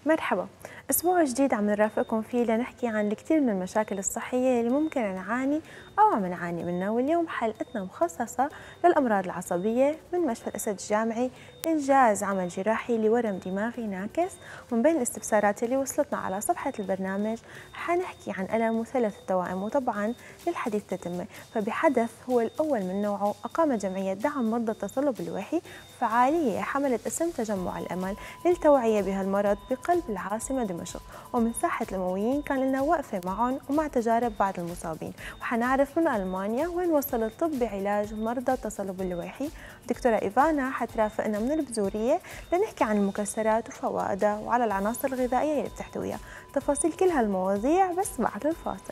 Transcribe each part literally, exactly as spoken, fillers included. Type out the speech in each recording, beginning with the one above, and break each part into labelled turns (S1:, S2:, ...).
S1: مرحبا، أسبوع جديد عم نرافقكم فيه لنحكي عن الكثير من المشاكل الصحية اللي ممكن نعاني أو عم نعاني منها، واليوم حلقتنا مخصصة للأمراض العصبية من مشفى الأسد الجامعي إنجاز عمل جراحي لورم دماغي ناكس. ومن بين الاستفسارات اللي وصلتنا على صفحة البرنامج حنحكي عن ألم مثلث التوائم، وطبعا للحديث تتمة، فبحدث هو الأول من نوعه أقامت جمعية دعم مرضى التصلب الوعي فعالية حملت اسم تجمع الأمل للتوعية بهالمرض بقلب العاصمة دمشق، ومن ساحة الأمويين كان لنا وقفة معهم ومع تجارب بعض المصابين، وحنعرف من ألمانيا وين وصل الطب بعلاج مرضى التصلب الوعي. دكتورة إيفانا حترافقنا من البزورية لنحكي عن المكسرات وفوائدها وعلى العناصر الغذائية اللي بتحتويها. تفاصيل كل هالمواضيع بس بعد الفاصل.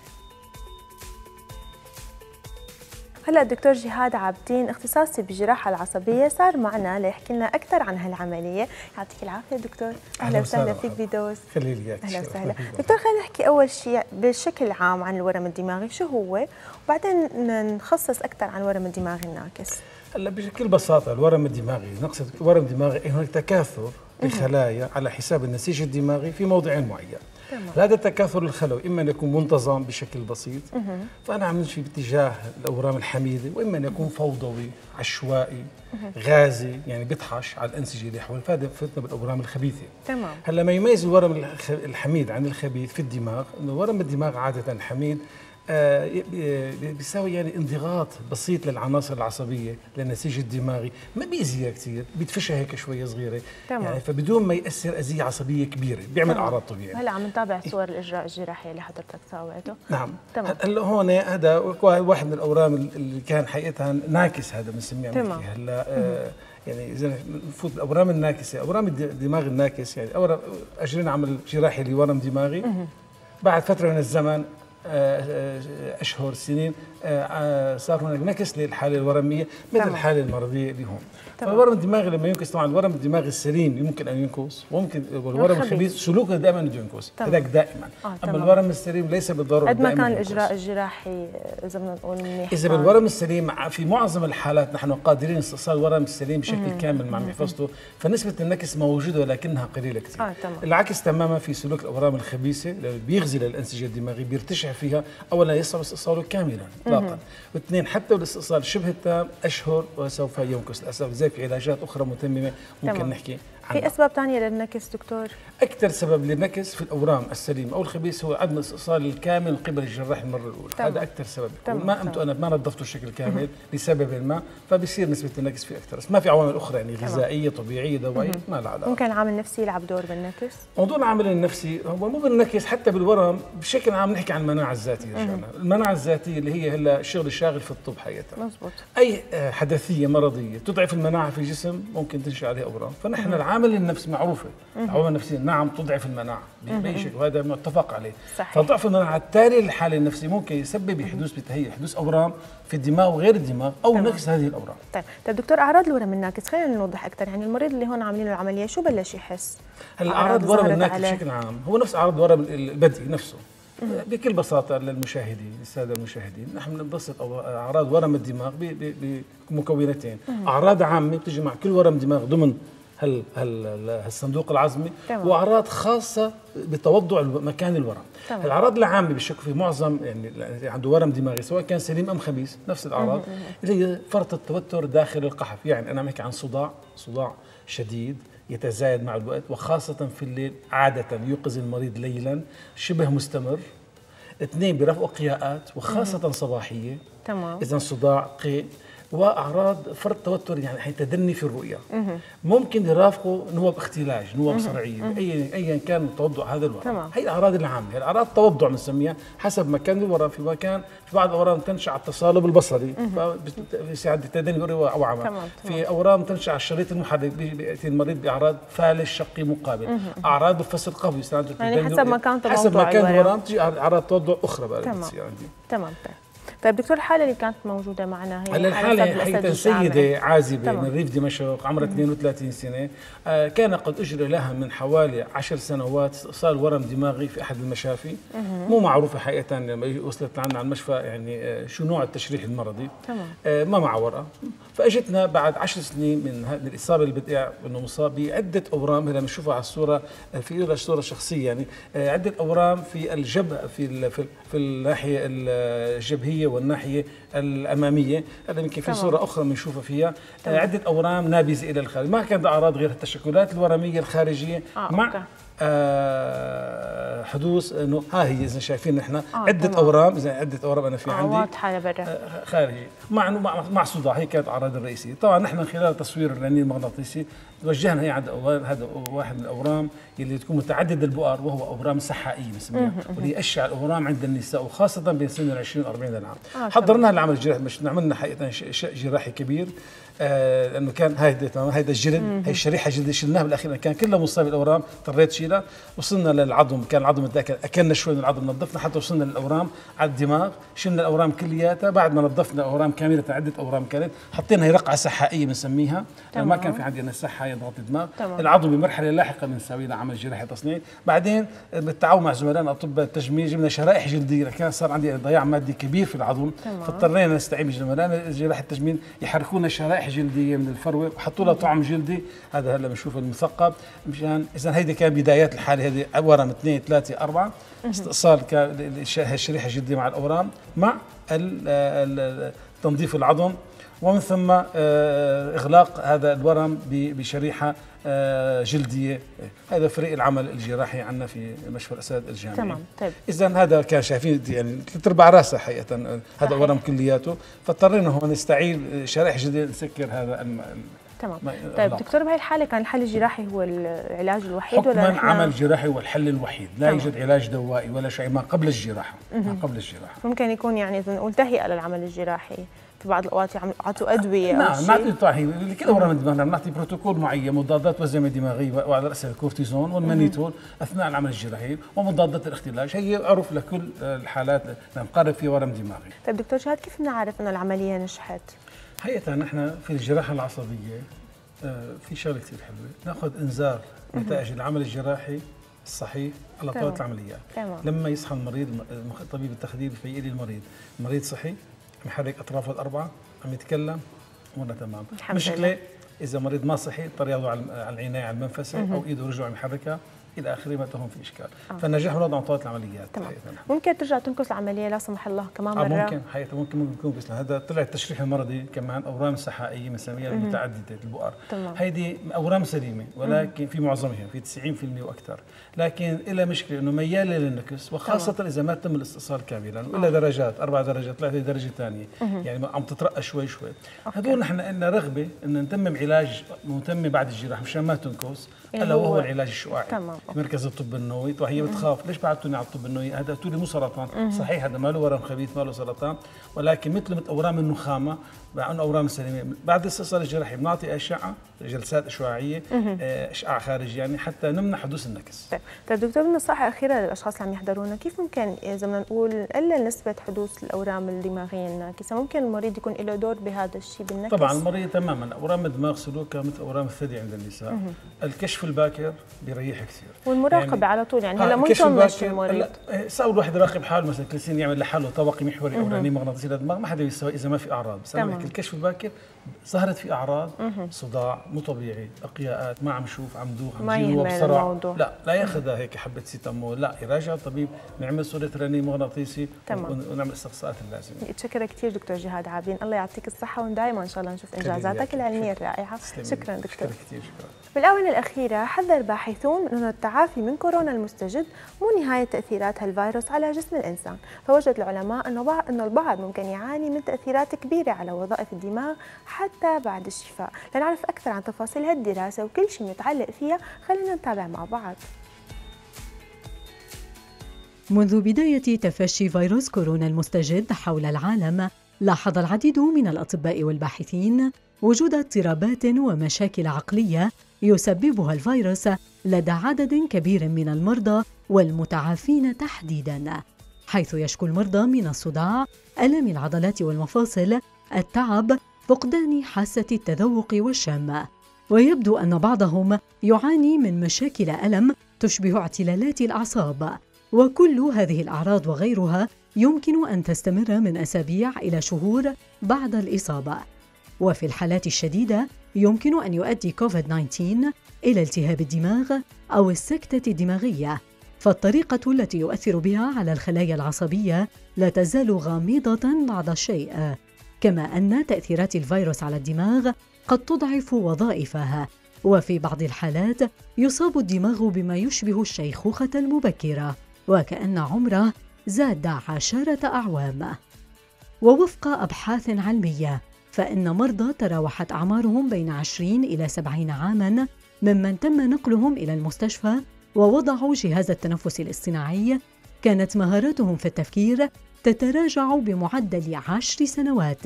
S1: هلا الدكتور جهاد عابدين اختصاصي بالجراحه العصبيه صار معنا ليحكي لنا اكثر عن هالعمليه. يعطيك العافيه دكتور. اهلا وسهلا فيك بدوز.
S2: خلي لي اياك.
S1: اهلا وسهلا دكتور. خلينا نحكي اول شيء بشكل عام عن الورم الدماغي شو هو، وبعدين نخصص اكثر عن الورم الدماغي الناقص.
S2: هلا بكل بساطه الورم الدماغي نقصد ورم دماغي هناك تكاثر لخلايا على حساب النسيج الدماغي في موضع معين. هذا التكاثر الخلوي اما ان يكون منتظم بشكل بسيط، فانا عم نمشي باتجاه الاورام الحميده، واما ان يكون فوضوي عشوائي غازي يعني بيطحش على الانسجه اللي حواليه، فهذا فتنا بالاورام الخبيثه.
S1: تمام.
S2: هلا ما يميز الورم الحميد عن الخبيث في الدماغ انه ورم الدماغ عاده الحميد آه بيساوي يعني انضغاط بسيط للعناصر العصبيه للنسيج الدماغي، ما بيأذيها كثير، بيدفشها هيك شويه صغيره. تمام. يعني فبدون ما ياثر اذيه عصبيه كبيره، بيعمل تمام. اعراض طبيعيه.
S1: هلا عم نتابع صور الاجراء الجراحي اللي حضرتك سويته.
S2: نعم. تمام. هلا هون هذا واحد من الاورام اللي كان حقيقتها ناكس، هذا بنسميه. تمام. هلا آه يعني اذا نفوت بالاورام الناكسه، اورام الدماغ الناكس يعني اورام اجرينا عمل جراحي لورم دماغي، بعد فتره من الزمن اشهر سنين صار هناك نكس للحاله الورميه مثل تمام. الحاله المرضيه اللي هون. فالورم الدماغي لما ينكس، طبعا الورم الدماغي السليم يمكن ان ينكس، وممكن الورم الخبيث سلوكه دائما بده ينكس، هذاك دائما. آه اما الورم السليم ليس بالضروره
S1: قد ما كان الاجراء الجراحي اذا بدنا نقول منيح.
S2: اذا بالورم السليم في معظم الحالات نحن قادرين استئصال الورم السليم بشكل كامل مع محفظته، فنسبه النكس موجوده ولكنها قليله كثير. آه العكس تماما في سلوك الاورام الخبيثه اللي بيغذي للانسجه الدماغي، بيرتشع فيها، اولا يصعب استئصاله كاملا اطلاقا، واثنين حتى الاستئصال شبه التام اشهر وسوف ينكس للاسف. زي في علاجات اخرى متممه ممكن تمام. نحكي عنها.
S1: في اسباب ثانيه للنكس دكتور؟
S2: اكثر سبب للنكس في الاورام السليم او الخبيث هو عدم الاستئصال الكامل من قبل الجراح المره الاولى. تمام. هذا اكثر سبب. ما قمت انا ما نظفته بشكل كامل لسبب ما، فبصير نسبه النكس فيه اكثر، بس ما في عوامل اخرى يعني غذائيه طبيعيه دوائيه ما لها علاقه.
S1: ممكن العامل النفسي يلعب دور بالنكس؟
S2: موضوع العامل النفسي هو مو بالنكس، حتى بالورم بشكل عام نحكي عن المناعه الذاتيه. رجعنا المناعه الذاتيه اللي هي هلا الشغل الشاغل في الطب حقيقه. مزبوط. اي حدثيه مرضيه تضعف المناعه في الجسم ممكن تنشا عليها اورام، فنحن العامل النفسي معروفه، العوامل النفسيه نعم تضعف المناعه باي شيء، وهذا متفق عليه. صحيح. فضعف المناعه التالي للحاله النفسيه ممكن يسبب حدوث بتهيئ حدوث اورام في الدماغ وغير الدماغ او تمام. نقص هذه الاورام.
S1: طيب طيب دكتور، اعراض الورم الناكس خلينا نوضح اكثر، يعني المريض اللي هون عاملين له العمليه شو بلش يحس؟
S2: هلا اعراض الورم الناكس بشكل عام هو نفس اعراض الورم البدئي نفسه. بكل بساطه للمشاهدين للساده المشاهدين نحن بنبسط اعراض ورم الدماغ بمكونتين، اعراض عامه بتجي مع كل ورم دماغ ضمن هل هل الصندوق العظمي، واعراض خاصه بتوضع مكان الورم. تمام. الاعراض العامه بشكل في معظم يعني عنده ورم دماغي سواء كان سليم ام خبيث نفس الاعراض اللي هي فرط التوتر داخل القحف، يعني انا بحكي عن صداع صداع شديد يتزايد مع الوقت وخاصه في الليل، عاده يوقظ المريض ليلا شبه مستمر. اثنين بيرافقوا قياءات وخاصه صباحيه. تمام. اذا صداع قيء واعراض فرط توتر يعني حي تدني في الرؤيه. ممكن يرافقوا نوب اختلاج نوب صرعيه ايا ايا كان توضع هذا الورم. هي الاعراض العامه، الاعراض توضع بنسميها حسب مكان الورم، في مكان في بعض الاورام تنشا على التصالب البصري فبيساعد التدني الرؤيه او عمى. في اورام تنشا على الشريط المحرك بياتي المريض باعراض فالج شقي مقابل. مم. اعراض بفصل قوي
S1: يعني حسب مكان
S2: حسب مكان الورم تجي اعراض توضع اخرى بقى
S1: تمام تمام. طيب دكتور، الحالة اللي كانت موجودة معنا هي
S2: هلا الحالة حقيقة سيدة عازبة من ريف دمشق عمرها اثنين وثلاثين سنة، آه كان قد أجري لها من حوالي عشر سنوات استئصال ورم دماغي في أحد المشافي. مم. مو معروفة حقيقة لما وصلت لنا على المشفى يعني آه شو نوع التشريح المرضي. تمام. آه ما معها ورقة، فاجتنا بعد عشر سنين من من الاصابه اللي بدأ انه مصاب بعده اورام، هلا بنشوفها على الصوره في صوره شخصيه يعني عده اورام في الجبهه في في, في الناحيه الجبهيه والناحيه الاماميه. هذا يمكن في صوره اخرى بنشوفها فيها تمام. عده اورام نابذه الى الخارج، ما كانت اعراض غير التشكلات الورميه الخارجيه آه، مع أوكي. آه حدوث انه ها هي اذا شايفين نحن آه عده طبعا. اورام، اذا عده اورام انا في
S1: آه
S2: عندي
S1: واضحه لبرا
S2: آه خارجي مع مع, مع صداع، هي كانت الاعراض الرئيسيه. طبعا نحن خلال تصوير الرنين المغناطيسي توجهنا هي عند هذا واحد من الاورام اللي تكون متعدد البؤر، وهو اورام سحائيه بنسميها، واللي اشع الاورام عند النساء وخاصه بين سن ال عشرين و أربعين عام. آه حضرناها لعمل الجراحي، مش عملنا حقيقه شيء جراحي كبير آه لانه كان هيدا تمام هيدا الجلد، هي الشريحه الجلديه شلناها بالاخير، كان كلها مصابه بالاورام اضطريت شيلها. وصلنا للعظم، كان العظم متاكل، اكلنا شوي من العظم نظفنا حتى وصلنا للاورام على الدماغ، شلنا الاورام كلياتها. بعد ما نظفنا الاورام كامله، عده اورام كانت حطينا هي رقعه سحائيه بنسميها، ما كان في عندنا سحه يضغط الدماغ. تمام. العظم بمرحله لاحقه بنسوي لها عمل جراحي تصنيعي. بعدين بالتعاون مع زملائنا اطباء التجميل جبنا شرائح جلديه، كان صار عندي ضياع مادي كبير في العظم، فاضطرينا نستعين بزملائنا جراحه التجميل يحركوا لنا شرائح جلديه من الفروه وحطوا لها طعم جلدي. هذا هلا بنشوف المثقب مشان اذا هيدي كان بدايات الحاله، هذه ورم اثنين ثلاثه اربعه استئصال الشريحه الجلديه مع الاورام مع تنظيف العظم، ومن ثم اغلاق هذا الورم بشريحه جلديه. هذا فريق العمل الجراحي عندنا في مشفى الاسد الجامعي.
S1: تمام. طيب
S2: اذا هذا كان شايفين يعني ثلاث ارباع راسه حقيقه هذا ورم كلياته، فاضطرينا هون نستعيد شرائح جديده نسكر هذا الم...
S1: تمام. طيب دكتور، بهي الحاله كان الحل الجراحي هو العلاج الوحيد ولا
S2: حكما عمل جراحي هو الحل الوحيد؟ لا تمام. يوجد علاج دوائي ولا شيء ما قبل الجراحه. ما قبل الجراحه
S1: ممكن يكون يعني اذا نقول تهيئه للعمل الجراحي، في بعض الاوقات يعطوا ادويه او
S2: شيء؟ نعم، نعطي طاهي لكل اورام الدماغ، نعطي بروتوكول معين، مضادات وزمه دماغيه وعلى راسها الكورتيزون والمانيتول اثناء العمل الجراحي، ومضادات الاختلاج هي عرف لكل الحالات نقارب في ورم دماغي.
S1: طيب دكتور شهاد، كيف بنعرف انه العمليه نجحت؟
S2: حقيقه نحن في الجراحه العصبيه في شغله كثير حلوه، ناخذ انذار نتائج العمل الجراحي الصحيح على طاوله العمليات.
S1: تمام.
S2: لما يصحى المريض، طبيب التخدير يفيق لي المريض، المريض صحي، محرك اطرافه الاربعه، عم يتكلم، امورنا تمام. مشكله اذا مريض ما صحي اضطر ياخذه على العنايه على المنفسه او ايده ورجله عم يحركها الى اخره، ما تهم في اشكال. آه. فالنجاح ولاد عن طاوله العمليات.
S1: تمام. ممكن ترجع تنقص العمليه لا سمح الله كمان
S2: آه
S1: مره؟
S2: ممكن حقيقه ممكن ممكن يكون بس هذا طلع التشريح المرضي كمان اورام سحائيه بنسميها متعدده البؤر. هيدي اورام سليمه ولكن في معظمها في تسعين بالمئة واكثر، لكن لها مشكله انه مياله للنكس، وخاصه تمام. اذا ما تم الاستئصال كاملا والا درجات اربع درجات ثلاث درجه ثانيه يعني عم تترقى شوي شوي. هذول نحن لنا رغبه ان نتمم علاج متم بعد الجراحه مشان ما تنكس، الا وهو العلاج الشعاعي.
S1: تمام.
S2: في مركز الطب النووي. وهي بتخاف ليش بعثتوني على الطب النووي؟ هذا قلتوا لي مو سرطان. صحيح هذا ما له ورم خبيث، ما له سرطان، ولكن مثل مثل اورام النخامه مع انه اورام سليمه، بعد الاستئصال الجراحي بنعطي اشعه جلسات اشعاعيه اشعاع خارجي يعني حتى نمنع حدوث النكس.
S1: طيب طيب دكتور، نصيحه اخيره للاشخاص اللي عم يحضرونا، كيف ممكن اذا بدنا نقول نقلل نسبه حدوث الاورام الدماغيه الناكسه؟ ممكن المريض يكون له دور بهذا الشيء بالنكس؟
S2: طبعا المريض تماما. اورام الدماغ سلوكها مثل اورام الثدي عند النساء. مه. الكشف الباكر بيريح كثير،
S1: والمراقبه يعني على طول يعني هلا مو مطنش المريض.
S2: صار الواحد يراقب حاله، مثلا كل سنه يعمل لحاله طبقي محوري او رنين مغناطيسي للدماغ، ما حدا بيسوي اذا ما في اعراض. بس الكشف الباكر ظهرت في اعراض مه. صداع مو طبيعي، اقياءات، ما عم شوف، عم دوخ، عم جيله بسرعه، لا لا ياخذها هيك حبه سيتامول، لا يراجع الطبيب، نعمل صوره رنين مغناطيسي ونعمل الاستقصاءات اللازمه.
S1: متشكره كثير دكتور جهاد عابدين، الله يعطيك الصحه ودائما ان شاء الله نشوف انجازاتك العلميه الرائعه. شكرا دكتور.
S2: شكرا كثير. شكرا.
S1: بالآونة الأخيرة حذر باحثون من أن التعافي من كورونا المستجد مو نهاية تأثيرات هالفيروس على جسم الإنسان، فوجد العلماء أنه البعض ممكن يعاني من تأثيرات كبيرة على وظائف الدماغ حتى بعد الشفاء. لنعرف أكثر عن تفاصيل هالدراسة وكل شيء متعلق فيها خلينا نتابع مع بعض.
S3: منذ بداية تفشي فيروس كورونا المستجد حول العالم، لاحظ العديد من الأطباء والباحثين وجود اضطرابات ومشاكل عقلية يسببها الفيروس لدى عدد كبير من المرضى والمتعافين تحديداً، حيث يشكو المرضى من الصداع، ألم العضلات والمفاصل، التعب، فقدان حاسة التذوق والشم، ويبدو أن بعضهم يعاني من مشاكل ألم تشبه اعتلالات الأعصاب، وكل هذه الأعراض وغيرها يمكن أن تستمر من أسابيع إلى شهور بعد الإصابة. وفي الحالات الشديدة يمكن أن يؤدي كوفيد تسعة عشر إلى التهاب الدماغ أو السكتة الدماغية، فالطريقة التي يؤثر بها على الخلايا العصبية لا تزال غامضة بعض الشيء، كما أن تأثيرات الفيروس على الدماغ قد تضعف وظائفها، وفي بعض الحالات يصاب الدماغ بما يشبه الشيخوخة المبكرة وكأن عمره زاد عشرة أعوام. ووفق أبحاث علمية فإن مرضى تراوحت أعمارهم بين عشرين إلى سبعين عاماً ممن تم نقلهم إلى المستشفى ووضعوا جهاز التنفس الاصطناعي كانت مهاراتهم في التفكير تتراجع بمعدل عشر سنوات.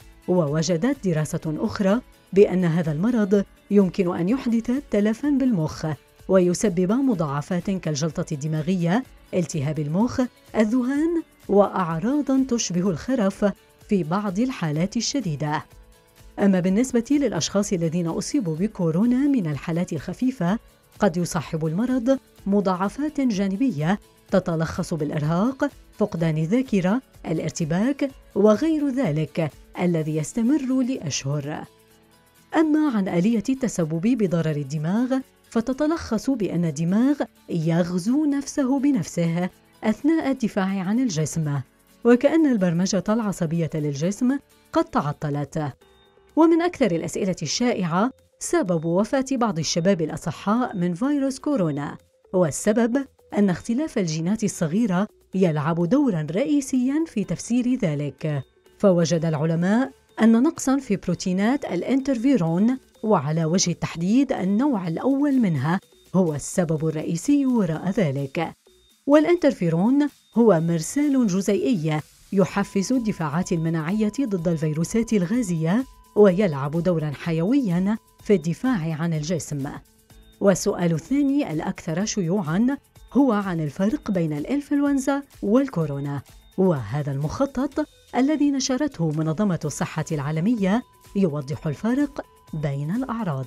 S3: ووجدت دراسة أخرى بأن هذا المرض يمكن أن يحدث تلفاً بالمخ ويسبب مضاعفات كالجلطة الدماغية، التهاب المخ، الذهان، وأعراضاً تشبه الخرف في بعض الحالات الشديدة. أما بالنسبة للأشخاص الذين أصيبوا بكورونا من الحالات الخفيفة قد يصاحب المرض مضاعفات جانبية تتلخص بالإرهاق، فقدان الذاكرة، الارتباك وغير ذلك الذي يستمر لأشهر. أما عن آلية التسبب بضرر الدماغ فتتلخص بأن الدماغ يغزو نفسه بنفسه أثناء الدفاع عن الجسم، وكأن البرمجة العصبية للجسم قد تعطلت. ومن أكثر الأسئلة الشائعة سبب وفاة بعض الشباب الأصحاء من فيروس كورونا، والسبب أن اختلاف الجينات الصغيرة يلعب دورا رئيسيا في تفسير ذلك. فوجد العلماء أن نقصا في بروتينات الانترفيرون، وعلى وجه التحديد النوع الأول منها، هو السبب الرئيسي وراء ذلك. والانترفيرون هو مرسال جزيئي يحفز الدفاعات المناعية ضد الفيروسات الغازية ويلعب دورا حيويا في الدفاع عن الجسم. والسؤال الثاني الأكثر شيوعا هو عن الفرق بين الإنفلونزا والكورونا، وهذا المخطط الذي نشرته منظمة الصحة العالمية يوضح الفرق بين الأعراض.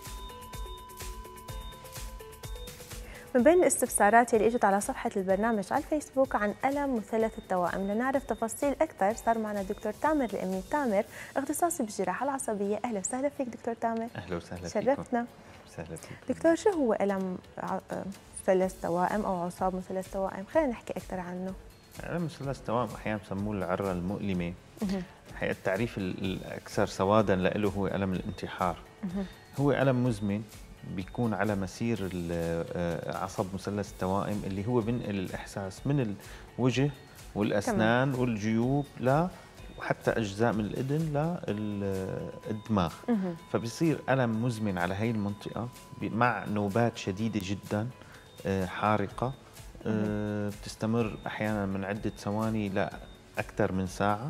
S1: من بين الاستفسارات اللي اجت على صفحة البرنامج على الفيسبوك عن ألم مثلث التوائم، لنعرف تفاصيل أكثر صار معنا دكتور تامر الأمين تامر، اختصاصي بالجراحة العصبية. أهلا وسهلا فيك دكتور تامر.
S4: أهلا وسهلا فيك.
S1: شرفتنا.
S4: وسهلا فيك
S1: دكتور، شو هو ألم مثلث توائم أو عصاب مثلث توائم؟ خلينا نحكي أكثر عنه.
S4: ألم مثلث توائم أحيانا بسموه العرة المؤلمة. الحقيقة التعريف الأكثر سوادا له هو ألم الانتحار. هو ألم مزمن بيكون على مسير عصب مثلث التوائم اللي هو بينقل الإحساس من الوجه والأسنان تمام. والجيوب لا وحتى أجزاء من الإذن للدماغ. فبيصير ألم مزمن على هاي المنطقة مع نوبات شديدة جدا حارقة بتستمر أحيانا من عدة ثواني لا أكثر من ساعة،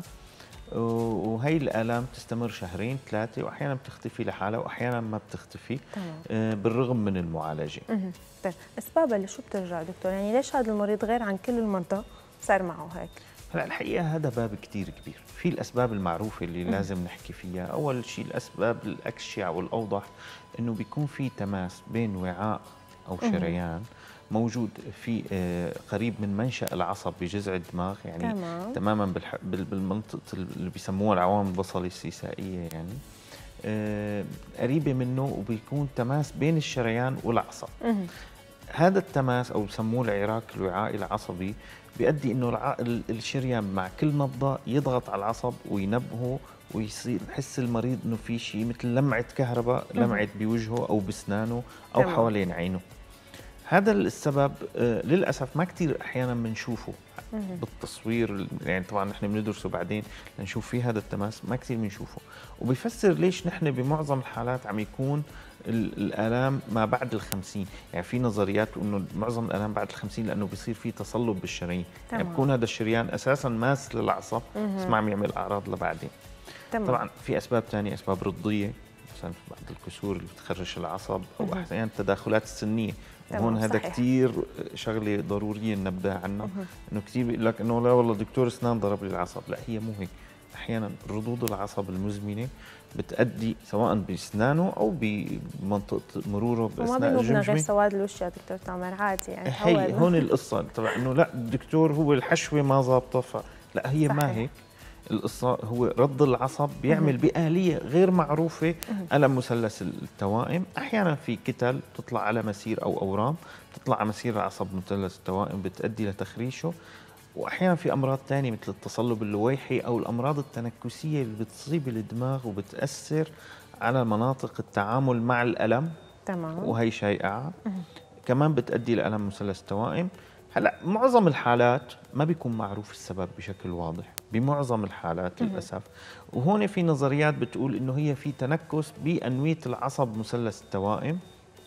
S4: وهي الآلام تستمر شهرين ثلاثة، وأحيانا بتختفي لحالها وأحيانا ما بتختفي آه بالرغم من المعالجة.
S1: طيب أسبابها لشو بترجع دكتور؟ يعني ليش هذا المريض غير عن كل المرضى صار معه هيك؟
S4: هلا الحقيقة هذا باب كتير كبير. في الأسباب المعروفة اللي لازم نحكي فيها. أول شيء الأسباب الأكشع والأوضح إنه بيكون في تماس بين وعاء أو شريان موجود في قريب من منشأ العصب بجذع الدماغ، يعني تمام. تماما بالمنطقة اللي بيسموها العوامل البصلي السيسائية، يعني قريبة منه، وبيكون تماس بين الشريان والعصب. هذا التماس أو بسموه العراك الوعائي العصبي بيؤدي إنه الشريان مع كل نبضة يضغط على العصب وينبهه، ويصير يحس المريض إنه في شيء مثل لمعة كهرباء لمعت بوجهه أو بسنانه أو تمام. حوالين عينه. هذا السبب آه للأسف ما كتير أحيانا بنشوفه بالتصوير، يعني طبعا نحن بندرسه بعدين لنشوف فيه هذا التماس، ما كتير بنشوفه، وبيفسر ليش نحن بمعظم الحالات عم يكون الآلام ما بعد الخمسين. يعني في نظريات إنه معظم الآلام بعد الخمسين لأنه بيصير في تصلب بالشرايين، يعني بكون هذا الشريان أساسا ماس للعصب بس ما عم يعمل أعراض لبعدين. تمام. طبعا في أسباب ثانية، أسباب رضية، مثلا بعض الكسور اللي بتخرج العصب، أو أحيانا التداخلات السنية. وهون هذا كثير شغله ضروريه ننبه عنها، انه كثير بيقول لك انه لا والله دكتور اسنان ضرب لي العصب، لا هي مو هيك. احيانا ردود العصب المزمنه بتؤدي سواء باسنانه او بمنطقه مروره باثناء الجمجمه.
S1: وما غير سواد الوش يا دكتور تامر، عادي يعني.
S4: هي هون القصه تبع انه لا الدكتور هو الحشوه ما ظابطه، لا هي صحيح. ما هيك. القصة هو رض العصب بيعمل بآلية غير معروفة ألم مثلث التوائم. أحيانا في كتل تطلع على مسير أو أورام تطلع على مسير العصب مثلث التوائم بتؤدي لتخريشه، وأحيانا في أمراض ثانية مثل التصلب اللويحي أو الأمراض التنكسية اللي بتصيب الدماغ وبتأثر على مناطق التعامل مع الألم.
S1: تمام.
S4: وهي شائعة كمان بتؤدي لألم مثلث التوائم. هلا معظم الحالات ما بيكون معروف السبب بشكل واضح بمعظم الحالات للأسف، وهون في نظريات بتقول إنه هي في تنكس بأنوية العصب مثلث التوائم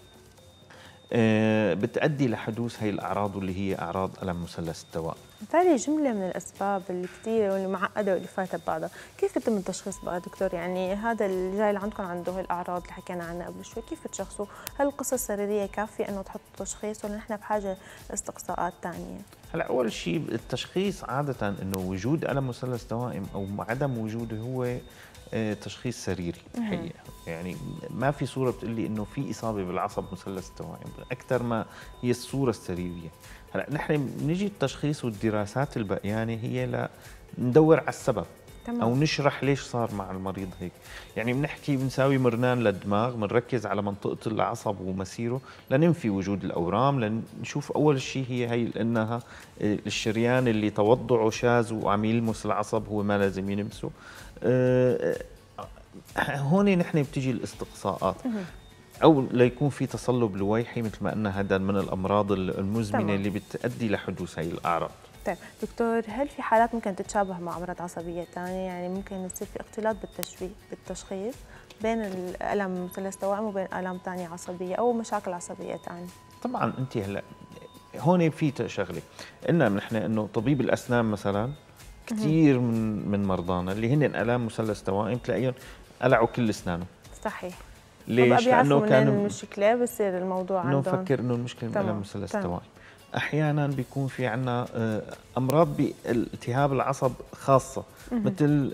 S4: بتؤدي لحدوث هي الأعراض واللي هي أعراض ألم مثلث التوائم.
S1: هذه جملة من الأسباب اللي كثيرة واللي معقدة واللي فاتت بعضها، كيف يتم التشخيص بقى دكتور؟ يعني هذا اللي جاي لعندكم عنده هي الأعراض اللي حكينا عنها قبل شوي، كيف تشخصوا؟ هل القصة السريرية كافية إنه تحطوا تشخيص ولا نحن بحاجة لاستقصاءات ثانية؟
S4: هلا أول شيء التشخيص عادة إنه وجود ألم مثلث توائم أو عدم وجوده هو تشخيص سريري حقيقة. يعني ما في صورة بتقول لي إنه في إصابة بالعصب مثلث التوائم أكثر ما هي الصورة السريرية. هلا نحن بنيجي التشخيص والدراسات البقيانة هي لندور على السبب. تمام. أو نشرح ليش صار مع المريض هيك. يعني بنحكي بنساوي مرنان للدماغ، بنركز على منطقة العصب ومسيره لننفي وجود الأورام، لنشوف أول شيء هي هي لأنها الشريان اللي توضعه شاذ وعم يلمس العصب هو ما لازم يلمسه. أه هون نحن بتيجي الاستقصاءات او ليكون في تصلب لويحي مثل ما قلنا هذا من الامراض المزمنه. تمام. اللي بتؤدي لحدوث هي الاعراض.
S1: طيب دكتور، هل في حالات ممكن تتشابه مع امراض عصبيه ثانيه؟ يعني ممكن يصير في اختلاط بالتشويه بالتشخيص بين الالم مثلث التوائم وبين الام ثانيه عصبيه او مشاكل عصبيه ثانيه؟
S4: طبعا انت هلا هون في شغله قلنا نحن انه طبيب الاسنان مثلا كثير من من مرضانا اللي هن الام مثلث توائم تلاقيهم قلعوا كل اسنانهم.
S1: صحيح.
S4: ليش؟ لانه كان
S1: المشكله بصير الموضوع عندهم
S4: انه نفكر انه المشكله من الم مثلث التوائم. احيانا بيكون في عندنا امراض بالتهاب العصب خاصه مثل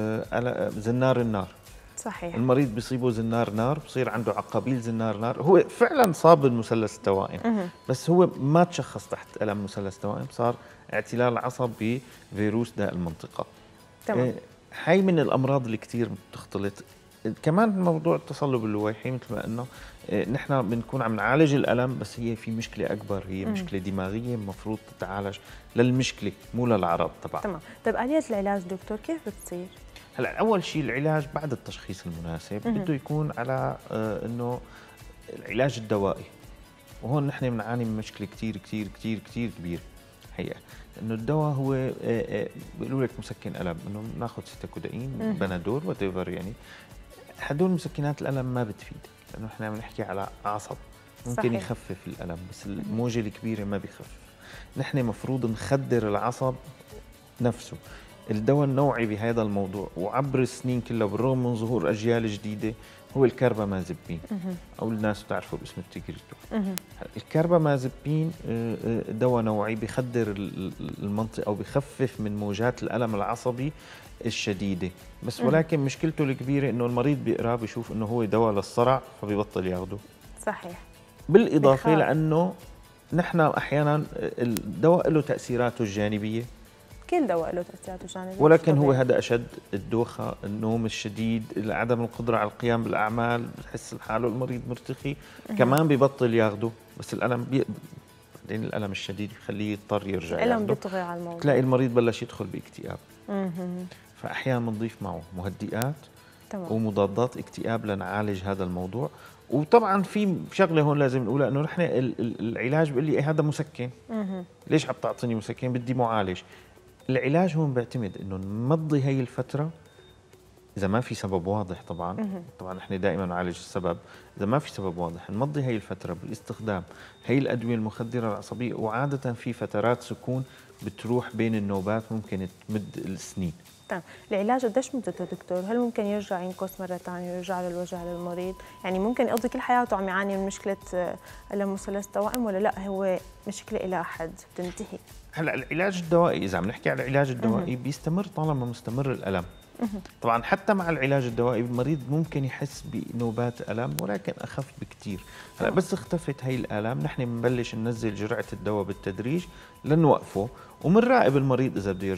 S4: زنار النار.
S1: صحيح.
S4: المريض بيصيبه زنار نار، بصير عنده عقابيل زنار نار، هو فعلا صاب بمثلث التوائم بس هو ما تشخص تحت الم مثلث التوائم، صار اعتلال عصب بفيروس داء المنطقه.
S1: تمام.
S4: هاي من الامراض اللي كثير بتختلط. كمان موضوع التصلب اللويحي مثل ما قلنا نحن بنكون عم نعالج الالم بس هي في مشكله اكبر، هي مم. مشكله دماغيه المفروض تتعالج للمشكله مو للعرض تبعها.
S1: تمام. طيب آلية العلاج دكتور كيف بتصير؟
S4: هلا اول شيء العلاج بعد التشخيص المناسب مم. بده يكون على آه انه العلاج الدوائي، وهون نحن بنعاني من مشكله كثير كثير كثير كثير كبيره حقيقه، انه الدواء هو آه آه بيقولوا لك مسكن الم، انه بناخذ سيتاكودين بنادول وات ايفر، يعني هدول مسكنات الالم ما بتفيد لانه احنا عم نحكي على عصب ممكن صحيح. يخفف الالم بس الموجه الكبيره ما بيخفف. نحن مفروض نخدر العصب نفسه. الدواء النوعي بهذا الموضوع وعبر السنين كلها بالرغم من ظهور اجيال جديده هو الكربامازيبين او الناس بتعرفه باسم التيجريتو. الكربامازيبين دواء نوعي بيخدر المنطقه او بيخفف من موجات الالم العصبي الشديده، بس ولكن مشكلته الكبيره انه المريض بيقرا بيشوف انه هو دواء للصرع فبيبطل ياخده.
S1: صحيح.
S4: بالاضافه بخار. لانه نحن احيانا الدواء له تاثيراته الجانبيه،
S1: كل دواء له تاثيراته الجانبيه،
S4: ولكن هو هذا اشد الدوخه، النوم الشديد، عدم القدره على القيام بالاعمال، بحس حاله المريض مرتخي كمان بيبطل ياخده، بس الالم بي... بعدين الالم الشديد بخليه يضطر يرجع ياخده.
S1: الالم بيطغى على الموضوع،
S4: تلاقي المريض بلش يدخل باكتئاب. فاحيانا بنضيف معه مهدئات تمام. ومضادات اكتئاب لنعالج هذا الموضوع. وطبعا في شغله هون لازم نقولها انه نحن العلاج بيقول لي إيه هذا مسكن، ليش عم تعطيني مسكن؟ بدي معالج. العلاج هون بيعتمد انه نمضي هي الفتره اذا ما في سبب واضح، طبعا طبعا نحن دائما نعالج السبب، اذا ما في سبب واضح نمضي هي الفتره باستخدام هي الادويه المخدره العصبيه، وعاده في فترات سكون بتروح بين النوبات ممكن تمد السنين.
S1: تمام. العلاج قديش مدته دكتور؟ هل ممكن يرجع ينقص مره ثانيه ويرجع للوجع للمريض؟ يعني ممكن يقضي كل حياته عم يعاني من مشكله الم مثلث التوائم ولا لا هو مشكله الى حد بتنتهي؟
S4: هلا العلاج الدوائي اذا عم نحكي على العلاج الدوائي بيستمر طالما مستمر الالم. طبعا حتى مع العلاج الدوائي المريض ممكن يحس بنوبات الم ولكن اخف بكثير. هلا بس اختفت هي الالام نحن بنبلش ننزل جرعه الدواء بالتدريج لنوقفه، ومنراقب المريض اذا بده يرجع.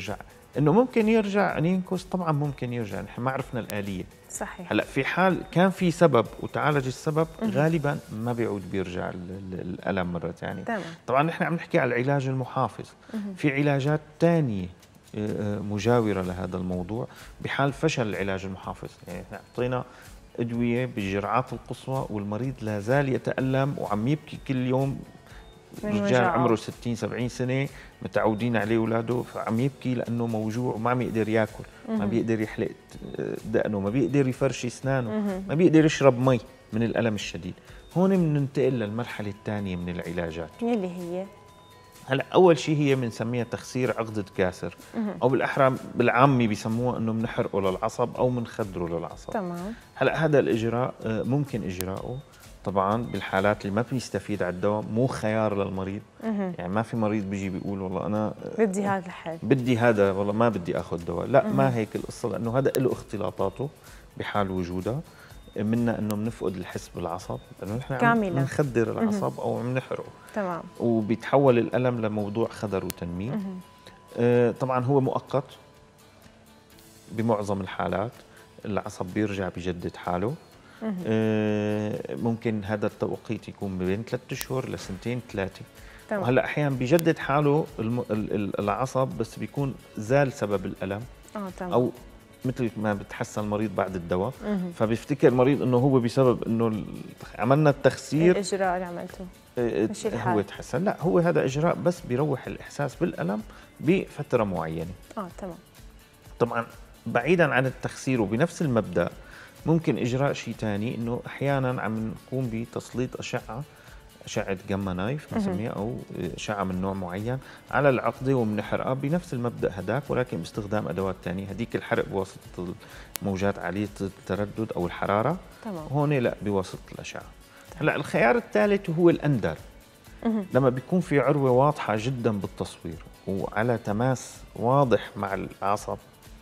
S4: انه ممكن يرجع ينكس، طبعا ممكن يرجع، نحن ما عرفنا الآلية.
S1: صحيح.
S4: هلا في حال كان في سبب وتعالج السبب مم. غالبا ما بيعود بيرجع الألم مرة ثانية.
S1: تمام.
S4: طبعا نحن عم نحكي على العلاج المحافظ، مم. في علاجات ثانية مجاورة لهذا الموضوع بحال فشل العلاج المحافظ. يعني احنا اعطينا ادوية بالجرعات القصوى والمريض لا زال يتألم وعم يبكي كل يوم، رجال عمره ستين سبعين سنة متعودين عليه اولاده، فعم يبكي لانه موجوع وما عم يقدر ياكل، ما بيقدر يحلق دقنه، ما بيقدر يفرشي اسنانه، ما بيقدر يشرب مي من الألم الشديد. هون بننتقل للمرحلة الثانية من العلاجات
S1: يلي هي
S4: هلا اول شيء هي بنسميها تخسير عقدة كاسر، او بالاحرى بالعامي بيسموها انه بنحرقه للعصب او بنخدره للعصب.
S1: تمام.
S4: هلا هذا الاجراء ممكن اجراؤه طبعا بالحالات اللي ما بيستفيد على الدواء، مو خيار للمريض. مه. يعني ما في مريض بيجي بيقول والله انا
S1: بدي هذا الحل،
S4: بدي هذا والله ما بدي اخذ دواء، لا مه. ما هيك القصه، لانه هذا له اختلاطاته بحال وجودها، منا انه بنفقد الحس بالعصب لانه نحن عم بنخدر العصب او عم نحرقه.
S1: تمام.
S4: وبيتحول الالم لموضوع خدر وتنميل. آه طبعا هو مؤقت بمعظم الحالات، العصب بيرجع بجدد حاله. آه ممكن هذا التوقيت يكون بين ثلاث اشهر لسنتين ثلاثه. وهلا احيانا بيجدد حاله العصب بس بيكون زال سبب الالم.
S1: اه تمام.
S4: او مثل ما بتحسن المريض بعد الدواء، فبيفتكر المريض انه هو بسبب انه عملنا التخسير
S1: الاجراء اللي عملته مش
S4: الحال هو تحسن، لا هو هذا اجراء بس بيروح الاحساس بالالم بفتره معينه.
S1: اه تمام.
S4: طبعا بعيدا عن التخسير وبنفس المبدا ممكن اجراء شيء ثاني، انه احيانا عم نقوم بتسليط اشعه أشعة جاما نايف بنسميها، أو أشعة من نوع معين على العقدة وبنحرقها بنفس المبدأ هداك، ولكن باستخدام أدوات ثانية. هديك الحرق بواسطة موجات عالية التردد أو الحرارة.
S1: تمام.
S4: هون لا بواسطة الأشعة. هلا الخيار الثالث هو الأندر. لما بيكون في عروة واضحة جدا بالتصوير وعلى تماس واضح مع العصب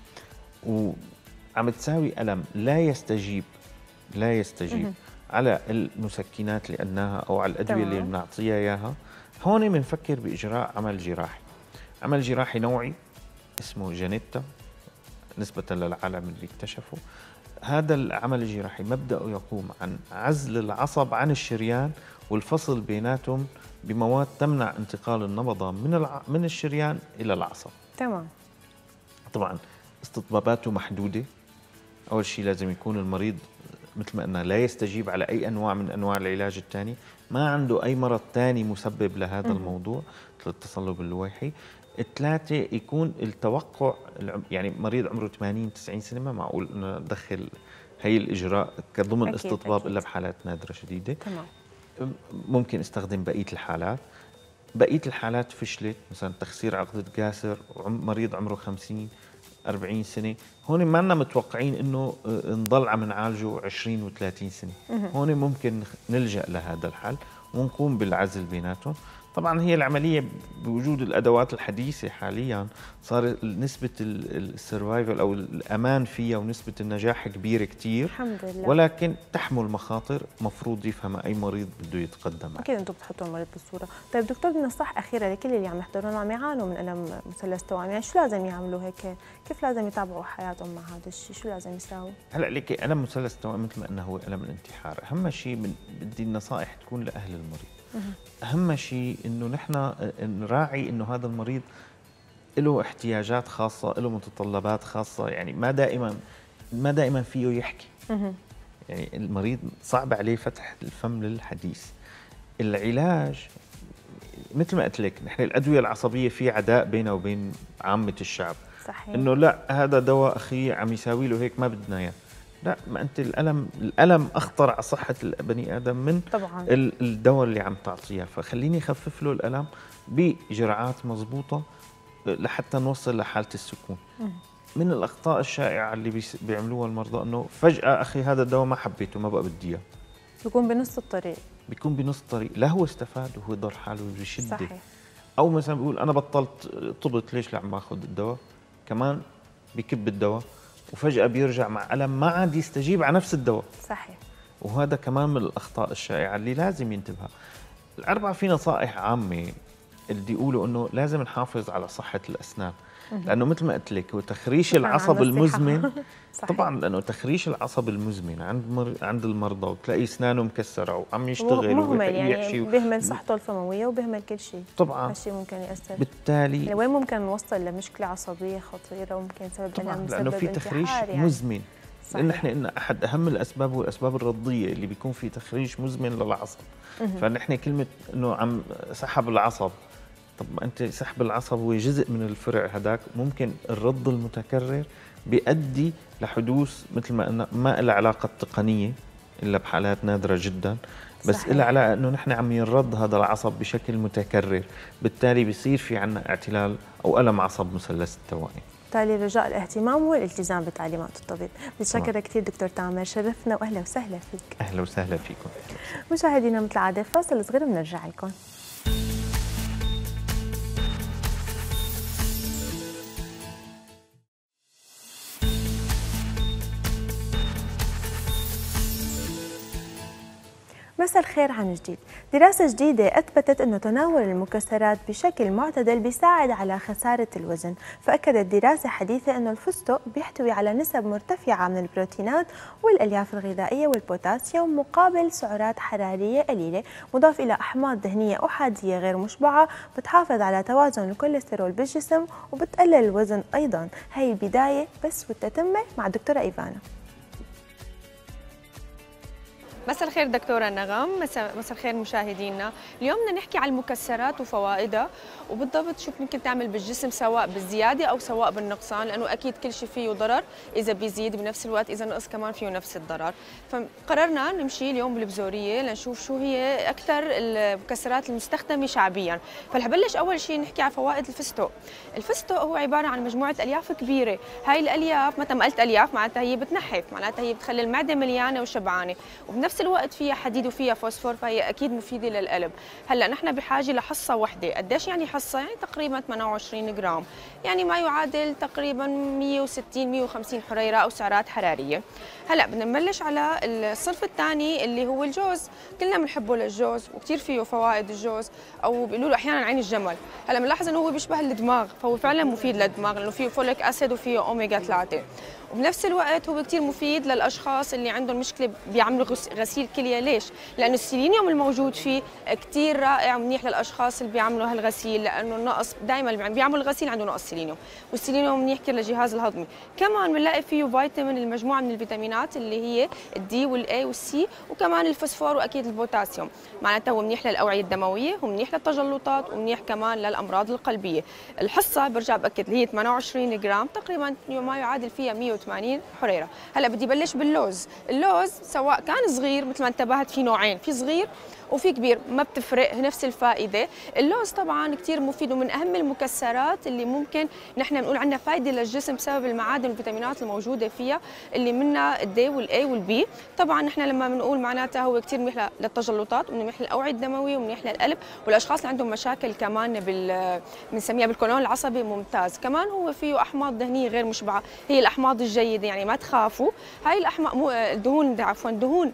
S4: وعم تساوي ألم لا يستجيب لا يستجيب على المسكنات اللي قلناها او على الادويه اللي بنعطيها اياها، هون بنفكر باجراء عمل جراحي. عمل جراحي نوعي اسمه جانيتا نسبه للعالم اللي اكتشفوا. هذا العمل الجراحي مبدأه يقوم عن عزل العصب عن الشريان والفصل بيناتهم بمواد تمنع انتقال النبضه من الع... من الشريان الى العصب.
S1: تمام.
S4: طبعا استطباباته محدوده. اول شيء لازم يكون المريض مثل ما قلنا لا يستجيب على أي أنواع من أنواع العلاج الثاني، ما عنده أي مرض ثاني مسبب لهذا الموضوع مثل التصلب اللويحي. الثلاثة يكون التوقع، يعني مريض عمره ثمانين تسعين سنة ما معقول أنه ندخل هي الإجراء كضمن استطباب إلا بحالات نادرة شديدة.
S1: تمام.
S4: ممكن استخدم بقية الحالات. بقية الحالات فشلت، مثلا تخسير عقدة جاسر ومريض عمره خمسين أربعين سنة، هون ما لنا متوقعين انه نضل عم نعالجه عشرين وثلاثين سنة. هون ممكن نلجأ لهذا الحل ونقوم بالعزل بيناتهم. طبعا هي العملية بوجود الأدوات الحديثة حاليا صار نسبة السرفايفل أو الأمان فيها ونسبة النجاح كبيرة كتير
S1: الحمد لله،
S4: ولكن تحمل مخاطر مفروض يفهمها أي مريض بده يتقدم.
S1: أكيد أنتم بتحطوا المريض بالصورة. طيب دكتور، بدنا نصح أخيرا لكل اللي عم يحضرونا عم يعانوا من ألم مثلث توأم، يعني شو لازم يعملوا هيك؟ كيف لازم يتابعوا حياتهم مع هذا الشيء؟ شو لازم يساووا؟
S4: هلا ليك ألم مثلث توأم مثل ما قلنا هو ألم الانتحار. أهم شيء بدي النصائح تكون لأهل المريض. أهم شيء إنه نحن نراعي إنه هذا المريض له احتياجات خاصة، له متطلبات خاصة، يعني ما دائما ما دائما فيه يحكي. يعني المريض صعب عليه فتح الفم للحديث. العلاج مثل ما قلت لك، نحن الأدوية العصبية في عداء بينه وبين عامة الشعب.
S1: صحيح.
S4: إنه لا هذا دواء أخي عم يساوي له هيك ما بدنا إياه. لا، ما انت الالم الالم اخطر على صحه البني ادم من
S1: طبعا
S4: الدواء اللي عم تعطيها، فخليني اخفف له الالم بجرعات مضبوطه لحتى نوصل لحاله السكون. مم. من الاخطاء الشائعه اللي بيعملوها المرضى انه فجاه اخي هذا الدواء ما حبيته ما بقى بدي اياه،
S1: بيكون بنص الطريق
S4: بيكون بنص الطريق، لا هو استفاد وهو ضر حاله بشده.
S1: صحيح.
S4: او مثلا بيقول انا بطلت طبت ليش عم باخذ الدواء، كمان بكب الدواء وفجأة بيرجع مع ألم ما عاد يستجيب على نفس الدواء.
S1: صحيح.
S4: وهذا كمان من الأخطاء الشائعة اللي لازم ينتبهها. الأربعة في نصائح عامة اللي بدي اقوله انه لازم نحافظ على صحه الاسنان، لانه مثل ما قلت لك وتخريش العصب المزمن طبعا، لانه تخريش العصب المزمن عند مر... عند المرضى وتلاقي اسنانه مكسره وعم يشتغل
S1: مهمل، يعني بيهمل صحته الفمويه وبيهمل كل شيء.
S4: طبعا
S1: هالشيء ممكن ياثر،
S4: بالتالي
S1: يعني وين ممكن نوصل لمشكله عصبيه خطيره وممكن سبب الام
S4: لانه في تخريش يعني. مزمن، لان احنا قلنا احد اهم الاسباب هو الاسباب الرضيه اللي بيكون في تخريش مزمن للعصب. فنحن كلمه انه عم سحب العصب، طب ما انت سحب العصب هو جزء من الفرع هداك، ممكن الرض المتكرر بيؤدي لحدوث مثل ما قلنا ما لها علاقه تقنيه الا بحالات نادره جدا، بس لها علاقه انه نحن عم ينرد هذا العصب بشكل متكرر، بالتالي بيصير في عندنا اعتلال او الم عصب مثلث التوائم.
S1: بالتالي رجاء الاهتمام والالتزام بتعليمات الطبيب. بتشكرك كثير دكتور تامر، شرفنا واهلا وسهلا فيك.
S4: اهلا وسهلا فيكم.
S1: مشاهدينا مثل العاده فاصل صغير بنرجع لكم. مساء الخير عن جديد. دراسة جديدة أثبتت أن تناول المكسرات بشكل معتدل بيساعد على خسارة الوزن، فأكدت دراسة حديثة أن الفستق بيحتوي على نسب مرتفعة من البروتينات والألياف الغذائية والبوتاسيوم مقابل سعرات حرارية قليلة، مضاف إلى أحماض دهنية أحادية غير مشبعة بتحافظ على توازن الكوليسترول بالجسم وبتقلل الوزن أيضا. هاي البداية بس والتتمة مع الدكتورة إيفانا.
S5: مساء الخير دكتورة نغم، مساء الخير مشاهدينا. اليوم بدنا نحكي عن المكسرات وفوائدها وبالضبط شو ممكن تعمل بالجسم سواء بالزيادة أو سواء بالنقصان، لأنه أكيد كل شيء فيه ضرر إذا بيزيد، بنفس الوقت إذا نقص كمان فيه نفس الضرر. فقررنا نمشي اليوم بالبزورية لنشوف شو هي أكثر المكسرات المستخدمة شعبيا. فلحبلش أول شيء نحكي عن فوائد الفستق. الفستق هو عبارة عن مجموعة ألياف كبيرة، هاي الألياف متى ما قلت ألياف معناتها هي بتنحف، معناتها هي بتخلي المعدة مليانة وشبعانة، وبنفس الوقت فيها حديد وفيها فوسفور، فهي اكيد مفيده للقلب. هلا نحن بحاجه لحصه وحده، قديش يعني حصه؟ يعني تقريبا ثمانية وعشرين جرام، يعني ما يعادل تقريبا مئة وستين مئة وخمسين حريره او سعرات حراريه. هلا بدنا نبلش على الصنف الثاني اللي هو الجوز. كلنا بنحبه للجوز وكثير فيه فوائد الجوز، او بيقولوا له احيانا عين الجمل. هلا بنلاحظ انه هو بيشبه الدماغ، فهو فعلا مفيد للدماغ لانه فيه فوليك اسيد وفيه اوميجا ثلاثة، وبنفس الوقت هو كثير مفيد للاشخاص اللي عندهم مشكله بيعملوا غسيل كليه. ليش؟ لانه السيلينيوم الموجود فيه كثير رائع ومنيح للاشخاص اللي بيعملوا هالغسيل، لانه النقص دائما اللي بيعمل الغسيل عنده نقص سيلينيوم، والسيلينيوم منيح كثير للجهاز الهضمي. كمان بنلاقي فيه فيتامين، المجموعه من الفيتامينات اللي هي الدي والاي والسي، وكمان الفوسفور واكيد البوتاسيوم. معناتها هو منيح للاوعيه الدمويه ومنيح للتجلطات ومنيح كمان للامراض القلبيه. الحصه برجع باكد اللي هي ثمانية وعشرين جرام، تقريبا ما يعادل فيها مئة وثمانين حريره. هلا بدي بلش باللوز. اللوز سواء كان صغير مثل ما انتبهت في نوعين، في صغير وفي كبير، ما بتفرق، نفس الفائده. اللوز طبعا كثير مفيد ومن اهم المكسرات اللي ممكن نحن بنقول عنها فائده للجسم بسبب المعادن والفيتامينات الموجوده فيها اللي منها الدي والاي والبي. طبعا نحن لما بنقول معناتها هو كثير منيح للتجلطات ومنيح للاوعيه الدمويه ومنيح للقلب، والاشخاص اللي عندهم مشاكل كمان بال بنسميها بالقولون العصبي ممتاز. كمان هو فيه احماض دهنيه غير مشبعه، هي الاحماض الجيده، يعني ما تخافوا. هاي الاحماض مو الدهون عفوا دهون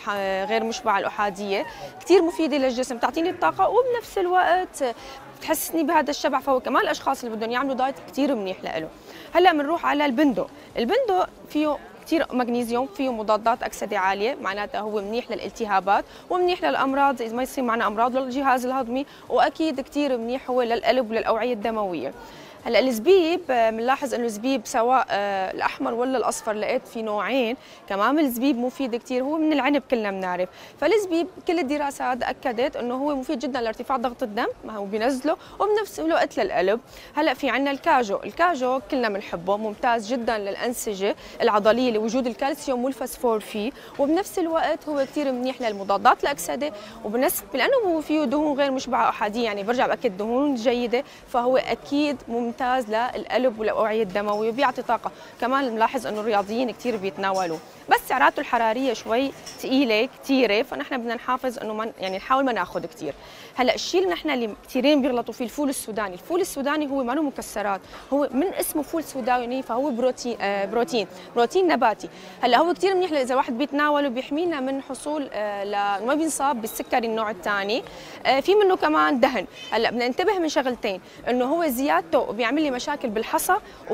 S5: غير مشبعه الاحاديه كثير مفيده للجسم، تعطيني الطاقه وبنفس الوقت بتحسسني بهذا الشبع، فهو كمان الاشخاص اللي بدهم يعملوا دايت كثير منيح له. هلا بنروح على البندق. البندق فيه كثير مغنيسيوم، فيه مضادات اكسده عاليه، معناتها هو منيح للالتهابات ومنيح للامراض اذا ما يصير معنا امراض للجهاز الهضمي، واكيد كثير منيح هو للقلب وللاوعيه الدمويه. هلا الزبيب بنلاحظ انه الزبيب سواء الاحمر ولا الاصفر، لقيت في نوعين كمان الزبيب مفيد كثير، هو من العنب كلنا بنعرف. فالزبيب كل الدراسات اكدت انه هو مفيد جدا لارتفاع ضغط الدم، ما هو بينزله، وبنفس الوقت للقلب. هلا في عندنا الكاجو. الكاجو كلنا بنحبه، ممتاز جدا للانسجه العضليه لوجود الكالسيوم والفوسفور فيه، وبنفس الوقت هو كثير منيح للمضادات الاكسده، وبنسبه لانه هو فيه دهون غير مشبعه احاديه، يعني برجع باكد دهون جيده، فهو اكيد مميز ممتاز للقلب والاوعيه الدمويه وبيعطي طاقه. كمان بنلاحظ انه الرياضيين كثير بيتناولوه، بس سعراته الحراريه شوي ثقيله كثيره، فنحن بدنا نحافظ انه من يعني نحاول ما ناخذ كثير. هلا الشيء اللي نحن اللي كثيرين بيغلطوا فيه الفول السوداني، الفول السوداني هو ما له مكسرات، هو من اسمه فول سوداني فهو بروتين آه بروتين بروتين نباتي. هلا هو كثير منيح اذا واحد بيتناوله، بيحمينا من حصول آه ل ما بينصاب بالسكري النوع الثاني. آه في منه كمان دهن. هلا بدنا ننتبه من شغلتين، انه هو زيادته بيعمل لي مشاكل بالحصى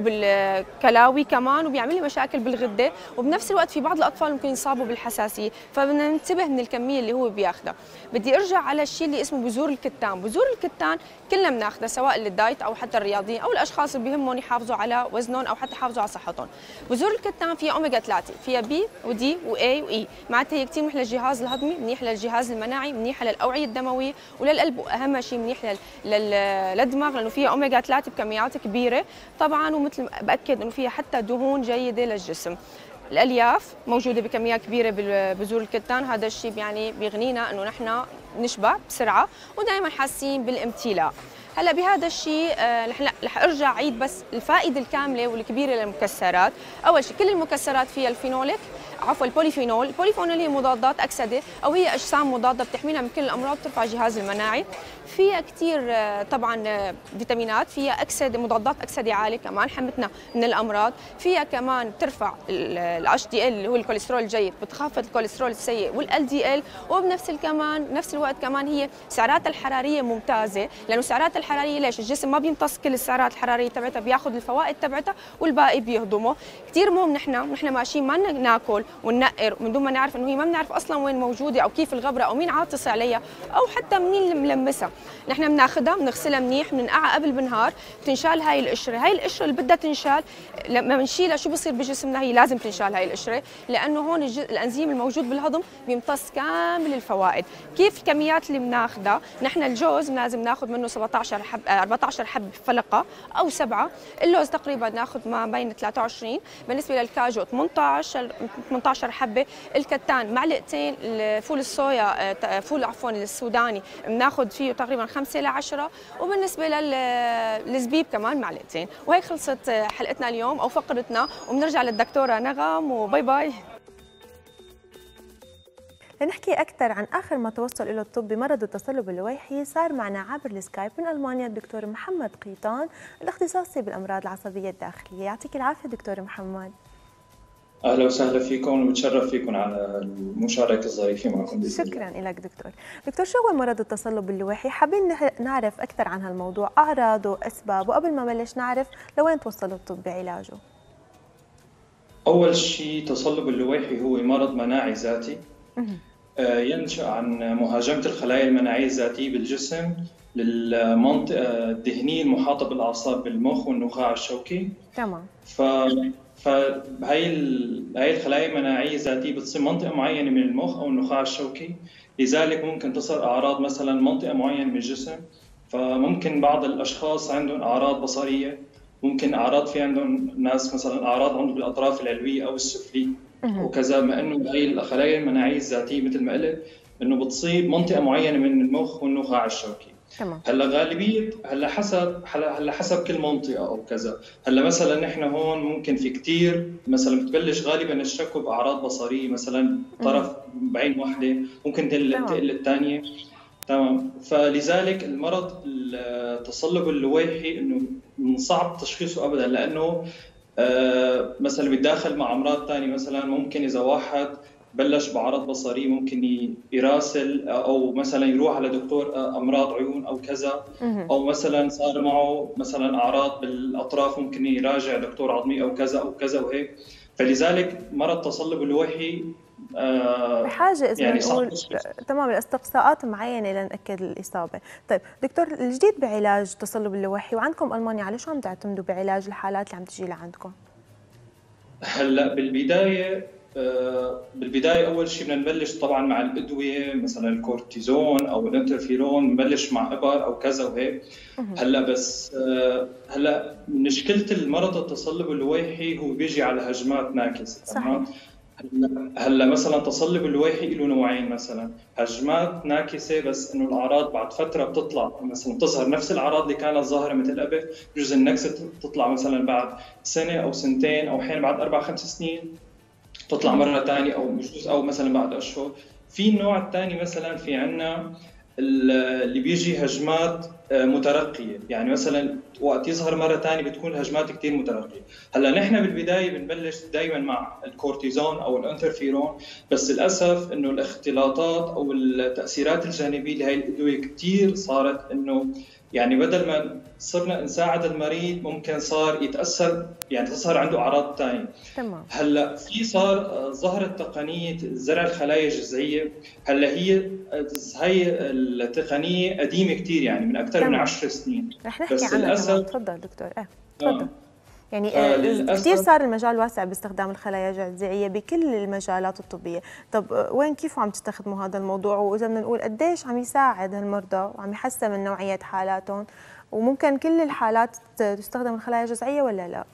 S5: وبالكلاوي كمان، وبيعمل لي مشاكل بالغده، وبنفس الوقت في بعض الاطفال ممكن يصابوا بالحساسيه، فبدنا ننتبه من الكميه اللي هو بياخذها. بدي ارجع على الشيء اللي اسمه بذور الكتان، بذور الكتان كلنا بناخذها سواء للدايت او حتى الرياضيين او الاشخاص اللي بيهمهم يحافظوا على وزنهم او حتى يحافظوا على صحتهم. بذور الكتان فيها اوميجا ثلاثة، فيها بي ودي واي واي، معناتها هي كثير منيح للجهاز الهضمي، منيح للجهاز المناعي، منيحه للاوعيه الدمويه وللقلب، واهم شيء منيح لل... لل... للدماغ لانه فيها اوميجا ثلاثة بكميات كبيره طبعا، ومثل باكد انه فيها حتى دهون جيده للجسم. الالياف موجوده بكميات كبيره ببذور الكتان، هذا الشيء يعني بيغنينا انه نحن نشبع بسرعه ودائما حاسين بالامتلاء. هلا بهذا الشيء رح رح ارجع عيد بس الفائده الكامله والكبيره للمكسرات. اول شيء كل المكسرات فيها الفينوليك عفوا البوليفينول، البوليفينول هي مضادات اكسده او هي اجسام مضاده بتحمينا من كل الامراض، بترفع الجهاز المناعي. فيها كثير طبعا فيتامينات، فيها اكسده مضادات اكسده عاليه كمان حمتنا من الامراض. فيها كمان بترفع الاتش دي ال اللي هو الكوليسترول الجيد، بتخفض الكوليسترول السيء والال دي ال، وبنفس كمان نفس الوقت كمان هي سعراتها الحراريه ممتازه، لانه السعرات الحراريه ليش الجسم ما بيمتص كل السعرات الحراريه تبعتها، بياخذ الفوائد تبعتها والباقي بيهضمه. كثير مهم نحن نحن ماشيين ما ناكل وننقر من دون ما نعرف انه هي ما بنعرف اصلا وين موجوده او كيف الغبره او مين عاطس عليها او حتى مين اللي ملمسها. نحن بناخذها بنغسلها منيح، بننقعها قبل بنهار، بتنشال هاي القشره، هاي القشره اللي بدها تنشال لما بنشيلها شو بصير بجسمنا؟ هي لازم تنشال هاي القشره، لانه هون الانزيم الموجود بالهضم بيمتص كامل الفوائد. كيف الكميات اللي بناخذها؟ نحن الجوز لازم ناخذ منه سبعطعش حب أربعطعش حب فلقه او سبعه، اللوز تقريبا ناخذ ما بين ثلاثة وعشرين، بالنسبه للكاجو ثمانطعش ثمانطعش حبه، الكتان معلقتين، فول الصويا فول عفوا السوداني بناخذ فيه تقريبا خمسة إلى عشرة، وبالنسبه للزبيب كمان معلقتين. وهيك خلصت حلقتنا اليوم او فقرتنا، وبنرجع للدكتوره نغم وباي باي.
S1: لنحكي أكثر عن آخر ما توصل إلى الطب بمرض التصلب اللويحي، صار معنا عبر السكايب من ألمانيا الدكتور محمد قيطان الاختصاصي بالأمراض العصبية الداخلية. يعطيك العافية دكتور محمد.
S6: أهلا وسهلا فيكم ومتشرف فيكم على المشاركة الظريفة معكم.
S1: شكرا لك دكتور. دكتور شو هو مرض التصلب اللويحي؟ حابين نعرف أكثر عن هالموضوع، أعراضه، أسبابه، وقبل ما نبلش نعرف لوين توصل الطب بعلاجه. أول
S6: شيء تصلب اللويحي هو مرض مناعي ذاتي ينشأ عن مهاجمة الخلايا المناعية الذاتية بالجسم للمنطقة الدهنية المحاطة بالأعصاب بالمخ والنخاع الشوكي.
S1: تمام.
S6: ف فهي ال... هي الخلايا المناعية الذاتية بتصيب منطقة معينة من المخ أو النخاع الشوكي، لذلك ممكن تصير أعراض مثلا منطقة معينة من الجسم. فممكن بعض الأشخاص عندهم أعراض بصرية، ممكن أعراض في عندهم ناس مثلا أعراض عندهم بالأطراف العلوية أو السفلية وكذا، ما إنه هي الخلايا المناعية الذاتية مثل ما قلت إنه بتصيب منطقة معينة من المخ والنخاع الشوكي.
S1: تمام.
S6: هلا غالبيه هلا حسب هلا حسب كل منطقه او كذا. هلا مثلا نحن هون ممكن في كثير مثلا بتبلش غالبا الشكوى باعراض بصريه، مثلا طرف بعين واحده ممكن تقل الثانيه. تمام. فلذلك المرض التصلب اللويحي انه من صعب تشخيصه ابدا، لانه آه مثلا بيتداخل مع امراض ثانيه. مثلا ممكن اذا واحد بلش بعرض بصري ممكن يراسل او مثلا يروح على دكتور امراض عيون او كذا، او مثلا صار معه مثلا اعراض بالاطراف ممكن يراجع دكتور عظمي او كذا او كذا وهيك. فلذلك مرض التصلب اللويحي
S1: آه بحاجه اذا يعني نقول تمام الاستقصاءات معينه لنأكد الاصابه. طيب دكتور، الجديد بعلاج التصلب اللويحي وعندكم المانيا على شو عم تعتمدوا بعلاج الحالات اللي عم تجي لعندكم؟
S6: هلا بالبدايه بالبداية أول شيء بدنا نبلش طبعاً مع الأدوية مثلاً الكورتيزون أو الانترفيرون، نبلش مع إبر أو كذا وهيك. هلا بس هلا مشكلة المرض التصلب اللويحي هو بيجي على هجمات ناكسة. تمام. هلا هلا مثلا تصلب اللويحي له نوعين، مثلا هجمات ناكسه بس انه الاعراض بعد فتره بتطلع، مثلا تظهر نفس الاعراض اللي كانت ظاهره مثل قبل، بجوز النكسه تطلع مثلا بعد سنه او سنتين او احيانا بعد اربع خمس سنين تطلع مره ثانيه، او بجوز او مثلا بعد اشهر. في النوع الثاني مثلا في عندنا اللي بيجي هجمات مترقيه، يعني مثلا وقت يظهر مره ثانيه بتكون الهجمات كثير مترقيه. هلا نحن بالبدايه بنبلش دائما مع الكورتيزون او الانترفيرون، بس للاسف انه الاختلاطات او التاثيرات الجانبيه لهي الادويه كثير صارت انه يعني بدل ما صرنا نساعد المريض ممكن صار يتاثر، يعني تظهر عنده اعراض ثانيه.
S1: تمام.
S6: هلا في صار ظهرت تقنيه زرع الخلايا الجذعيه، هلا هي هي التقنيه قديمه كثير، يعني من اكثر من عشر سنين.
S1: رح نحكي عنها كمان. تفضل دكتور. ايه تفضل. آه. يعني
S6: آه
S1: كثير صار المجال واسع باستخدام الخلايا الجذعيه بكل المجالات الطبيه. طب وين كيف عم تستخدموا هذا الموضوع، واذا بدنا نقول قديش عم يساعد هالمرضى وعم يحسن من نوعيه حالاتهم، وممكن كل الحالات تستخدم الخلايا الجذعيه ولا لا؟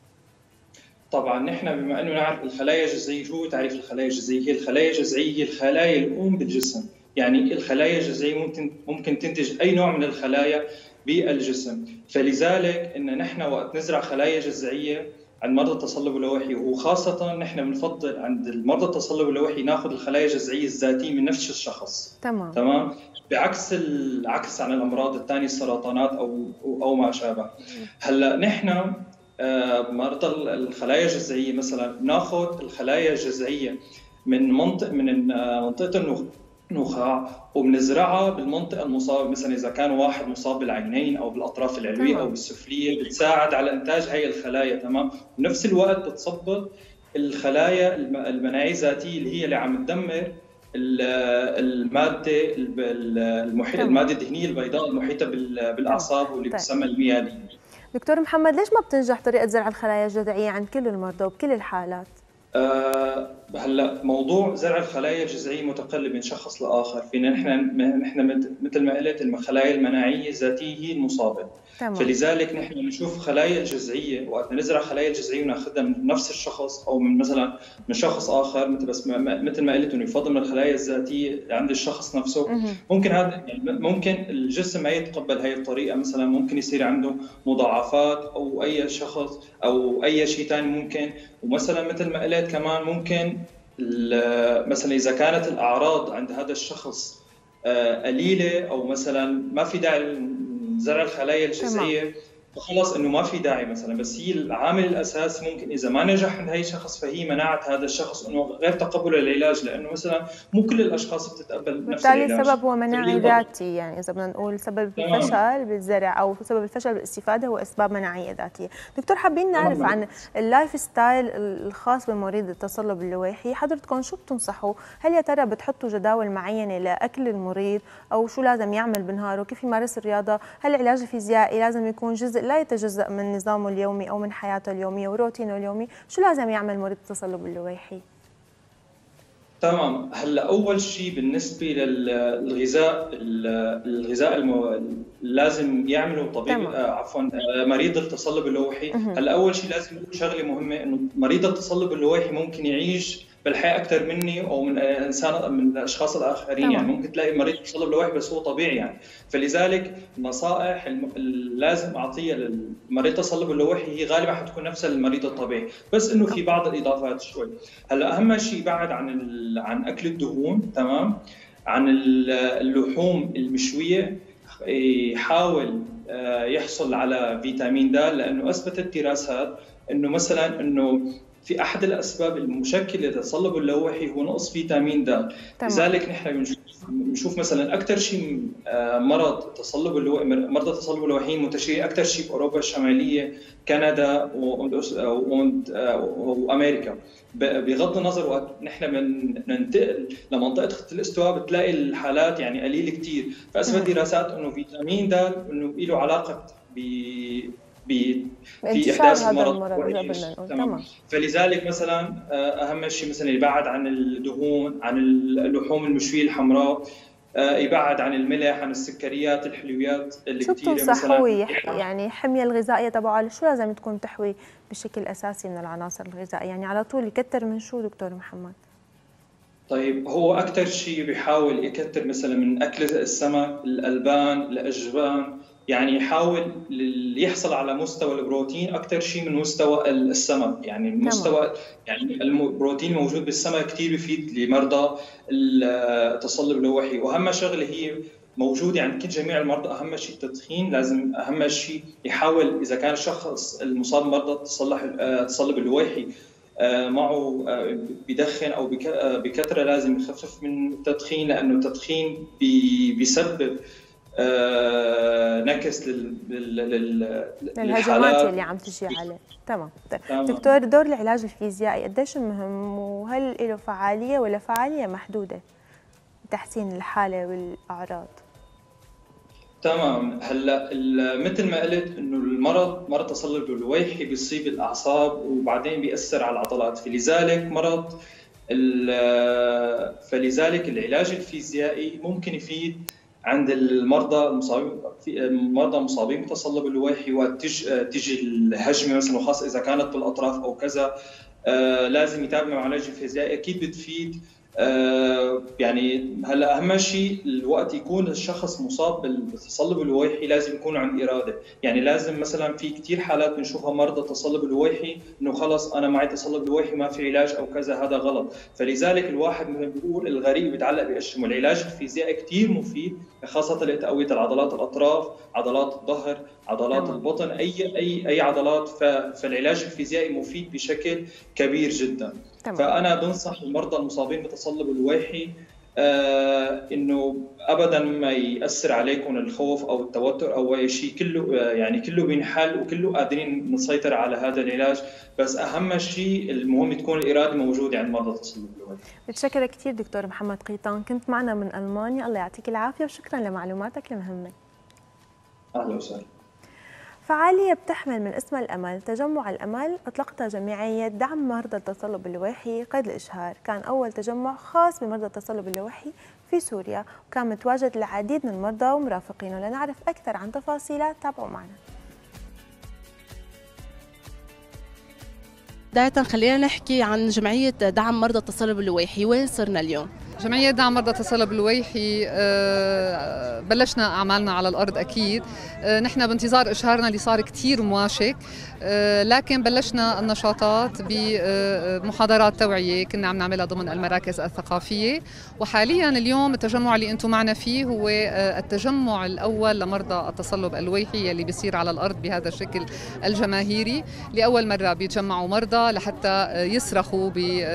S6: طبعا نحن بما انه نعرف الخلايا الجذعيه، شو تعريف الخلايا الجذعيه؟ هي الخلايا الجذعيه هي الخلايا الام بالجسم، يعني الخلايا الجذعيه ممكن ممكن تنتج اي نوع من الخلايا بالجسم. فلذلك ان نحن وقت نزرع خلايا جذعيه عند مرضى التصلب اللوحي، وخاصه نحن بنفضل عند المرضى التصلب اللوحي ناخذ الخلايا الجذعيه الذاتيه من نفس الشخص.
S1: تمام
S6: تمام، بعكس العكس عن الامراض الثانيه، السرطانات او او ما شابه. هلا نحن مرضى الخلايا الجذعيه مثلا ناخذ الخلايا الجذعيه من منطق من منطقه النخاع وبنزرعها بالمنطقه المصابه، مثلا اذا كان واحد مصاب بالعينين او بالاطراف العلويه او بالسفليه، بتساعد على انتاج هي الخلايا. تمام، بنفس الوقت بتصبغ الخلايا المناعيه الذاتيه اللي هي اللي عم تدمر الماده المحيطه، الماده الدهنيه البيضاء المحيطه بالاعصاب واللي بتسمى الميالين.
S1: دكتور محمد، ليش ما بتنجح طريقة زرع الخلايا الجذعية عند كل المرضى وبكل الحالات؟
S6: أه هلا موضوع زرع الخلايا الجذعيه متقلب من شخص لاخر. فينا نحن نحن مثل ما قلت الخلايا المناعيه الذاتيه هي المصابه. تمام. فلذلك نحن بنشوف خلايا الجذعيه وقت نزرع خلايا الجذعيه وناخذها من نفس الشخص او من مثلا من شخص اخر، مثل بس مثل ما قلت انه يفضل من الخلايا الذاتيه عند الشخص نفسه. مه. ممكن هذا يعني ممكن الجسم ما يتقبل هي الطريقه، مثلا ممكن يصير عنده مضاعفات او اي شخص او اي شيء ثاني ممكن. ومثلا مثل ما قلت كمان ممكن مثلا اذا كانت الاعراض عند هذا الشخص قليله او مثلا ما في داعي زرع الخلايا الجذعيه، فخلص انه ما في داعي مثلا. بس هي العامل الاساسي ممكن اذا ما نجح عند هي الشخص فهي مناعه هذا الشخص، انه غير تقبله للعلاج، لانه مثلا مو كل الاشخاص بتتقبل نفس العلاج.
S1: بالتالي السبب هو مناعي ذاتي، يعني اذا بدنا نقول سبب الفشل بالزرع او سبب الفشل بالاستفاده هو اسباب مناعيه ذاتيه. دكتور، حابين نعرف طبعا عن اللايف ستايل الخاص بمريض التصلب اللويحي، حضرتكم شو بتنصحوا؟ هل يا ترى بتحطوا جداول معينه لاكل المريض، او شو لازم يعمل بنهاره، كيف يمارس الرياضه؟ هل العلاج الفيزيائي لازم يكون جزء لا يتجزأ من نظامه اليومي أو من حياته اليومية وروتينه اليومي؟ شو لازم يعمل مريض التصلب اللويحي؟
S6: تمام، هلا أول شيء بالنسبة للغذاء، الغذاء المو... لازم يعمله طبيب آه عفوا مريض التصلب اللويحي. هلا أول شيء لازم نقول شغلة مهمة، إنه مريض التصلب اللويحي ممكن يعيش بالحياه اكثر مني او من انسان من الاشخاص الاخرين. طبعا. يعني ممكن تلاقي مريض تصلب لوحده بس هو طبيعي يعني. فلذلك النصائح اللي لازم اعطيها للمريض تصلب اللوحي هي غالبا حتكون نفسها للمريض الطبيعي، بس انه في بعض الاضافات شوي. هلا اهم شيء بعد عن عن اكل الدهون، تمام، عن اللحوم المشويه يحاول يحصل على فيتامين د، لانه اثبتت دراسات انه مثلا انه في احد الاسباب المشكله لتصلب اللوحي هو نقص فيتامين د. لذلك نحن بنشوف بنشوف مثلا اكثر شيء مرض تصلب اللوحي، مرضى التصلب اللوحيين منتشرين اكثر شيء باوروبا الشماليه، كندا وامريكا. بغض النظر وقت نحن بننتقل لمنطقه الاستواء بتلاقي الحالات يعني قليله كثير. فاثبت دراسات انه فيتامين د انه له علاقه ب في احداث المرض. تمام. فلذلك مثلا اهم شيء مثلا يبعد عن الدهون، عن اللحوم المشويه الحمراء، يبعد عن الملح، عن السكريات، الحلويات اللي
S1: شو
S6: كثيره
S1: بتنصحوا
S6: مثلا.
S1: يعني الحميه الغذائيه تبعه شو لازم تكون تحوي بشكل اساسي من العناصر الغذائيه؟ يعني على طول يكتر من شو دكتور محمد؟
S6: طيب هو اكثر شيء بيحاول يكتر مثلا من اكل السمك، الالبان، الاجبان، يعني يحاول يحصل على مستوى البروتين اكثر شيء من مستوى السمك. يعني المستوى يعني البروتين موجود بالسمك كثير بفيد لمرضى التصلب اللوحي. واهم شغله هي موجوده عند كل جميع المرضى، اهم شيء التدخين. لازم اهم شيء يحاول اذا كان الشخص المصاب بمرضى التصلب اللوحي معه بدخن او بكثره، لازم يخفف من التدخين، لانه التدخين بيسبب نكس
S1: للهجمات اللي عم تجي عليه. تمام. دكتور، دور العلاج الفيزيائي قديش مهم، وهل له فعاليه ولا فعاليه محدوده لتحسين الحاله والاعراض؟
S6: تمام. هلا مثل ما قلت انه المرض مرض تصلب اللويحي بيصيب الاعصاب وبعدين بيأثر على العضلات، فلذلك مرض فلذلك العلاج الفيزيائي ممكن يفيد عند المرضى المصابين المرضى المصابين بتصلب اللويحي. وقت تيجي الهجمه مثلا، وخاصه اذا كانت بالاطراف او كذا، لازم يتابعوا مع العلاج الفيزيائي، اكيد بتفيد. آه يعني هلا اهم شيء الوقت يكون الشخص مصاب بالتصلب اللويحي لازم يكون عنده اراده. يعني لازم مثلا في كثير حالات بنشوفها مرضى تصلب اللويحي انه خلص انا معي تصلب لويحي ما في علاج او كذا، هذا غلط. فلذلك الواحد مثل بيقول الغريب بيتعلق بقشمه. العلاج الفيزيائي كثير مفيد، خاصه لتقويه العضلات الاطراف، عضلات الظهر، عضلات مم. البطن، اي اي اي عضلات. فالعلاج الفيزيائي مفيد بشكل كبير جدا. تمام. فانا بنصح المرضى المصابين بتصلب اللويحي آه انه ابدا ما ياثر عليكم الخوف او التوتر او اي شيء، كله آه يعني كله بينحل وكله قادرين نسيطر على هذا العلاج. بس اهم شيء المهم تكون الاراده موجوده عند مرضى التصلب اللويحي.
S1: بتشكرك كثير دكتور محمد قيطان، كنت معنا من المانيا، الله يعطيك العافيه وشكرا لمعلوماتك المهمه.
S6: اهلا وسهلا.
S1: فعالية بتحمل من اسمها الأمل، تجمع الأمل أطلقتها جمعية دعم مرضى التصلب اللويحي قيد الإشهار. كان أول تجمع خاص بمرضى التصلب اللويحي في سوريا، وكان متواجد العديد من المرضى ومرافقينه. لنعرف أكثر عن تفاصيلها تابعوا معنا.
S7: بداية خلينا نحكي عن جمعية دعم مرضى التصلب اللويحي، وين صرنا اليوم؟
S8: جمعية دعم مرضى التصلب اللويحي بلشنا أعمالنا على الأرض أكيد. نحن بانتظار إشهارنا اللي صار كتير مواشك، لكن بلشنا النشاطات بمحاضرات توعية كنا عم نعملها ضمن المراكز الثقافية. وحاليا اليوم التجمع اللي أنتم معنا فيه هو التجمع الأول لمرضى التصلب اللويحي اللي بيصير على الأرض بهذا الشكل الجماهيري. لأول مرة بيتجمعوا مرضى لحتى يصرخوا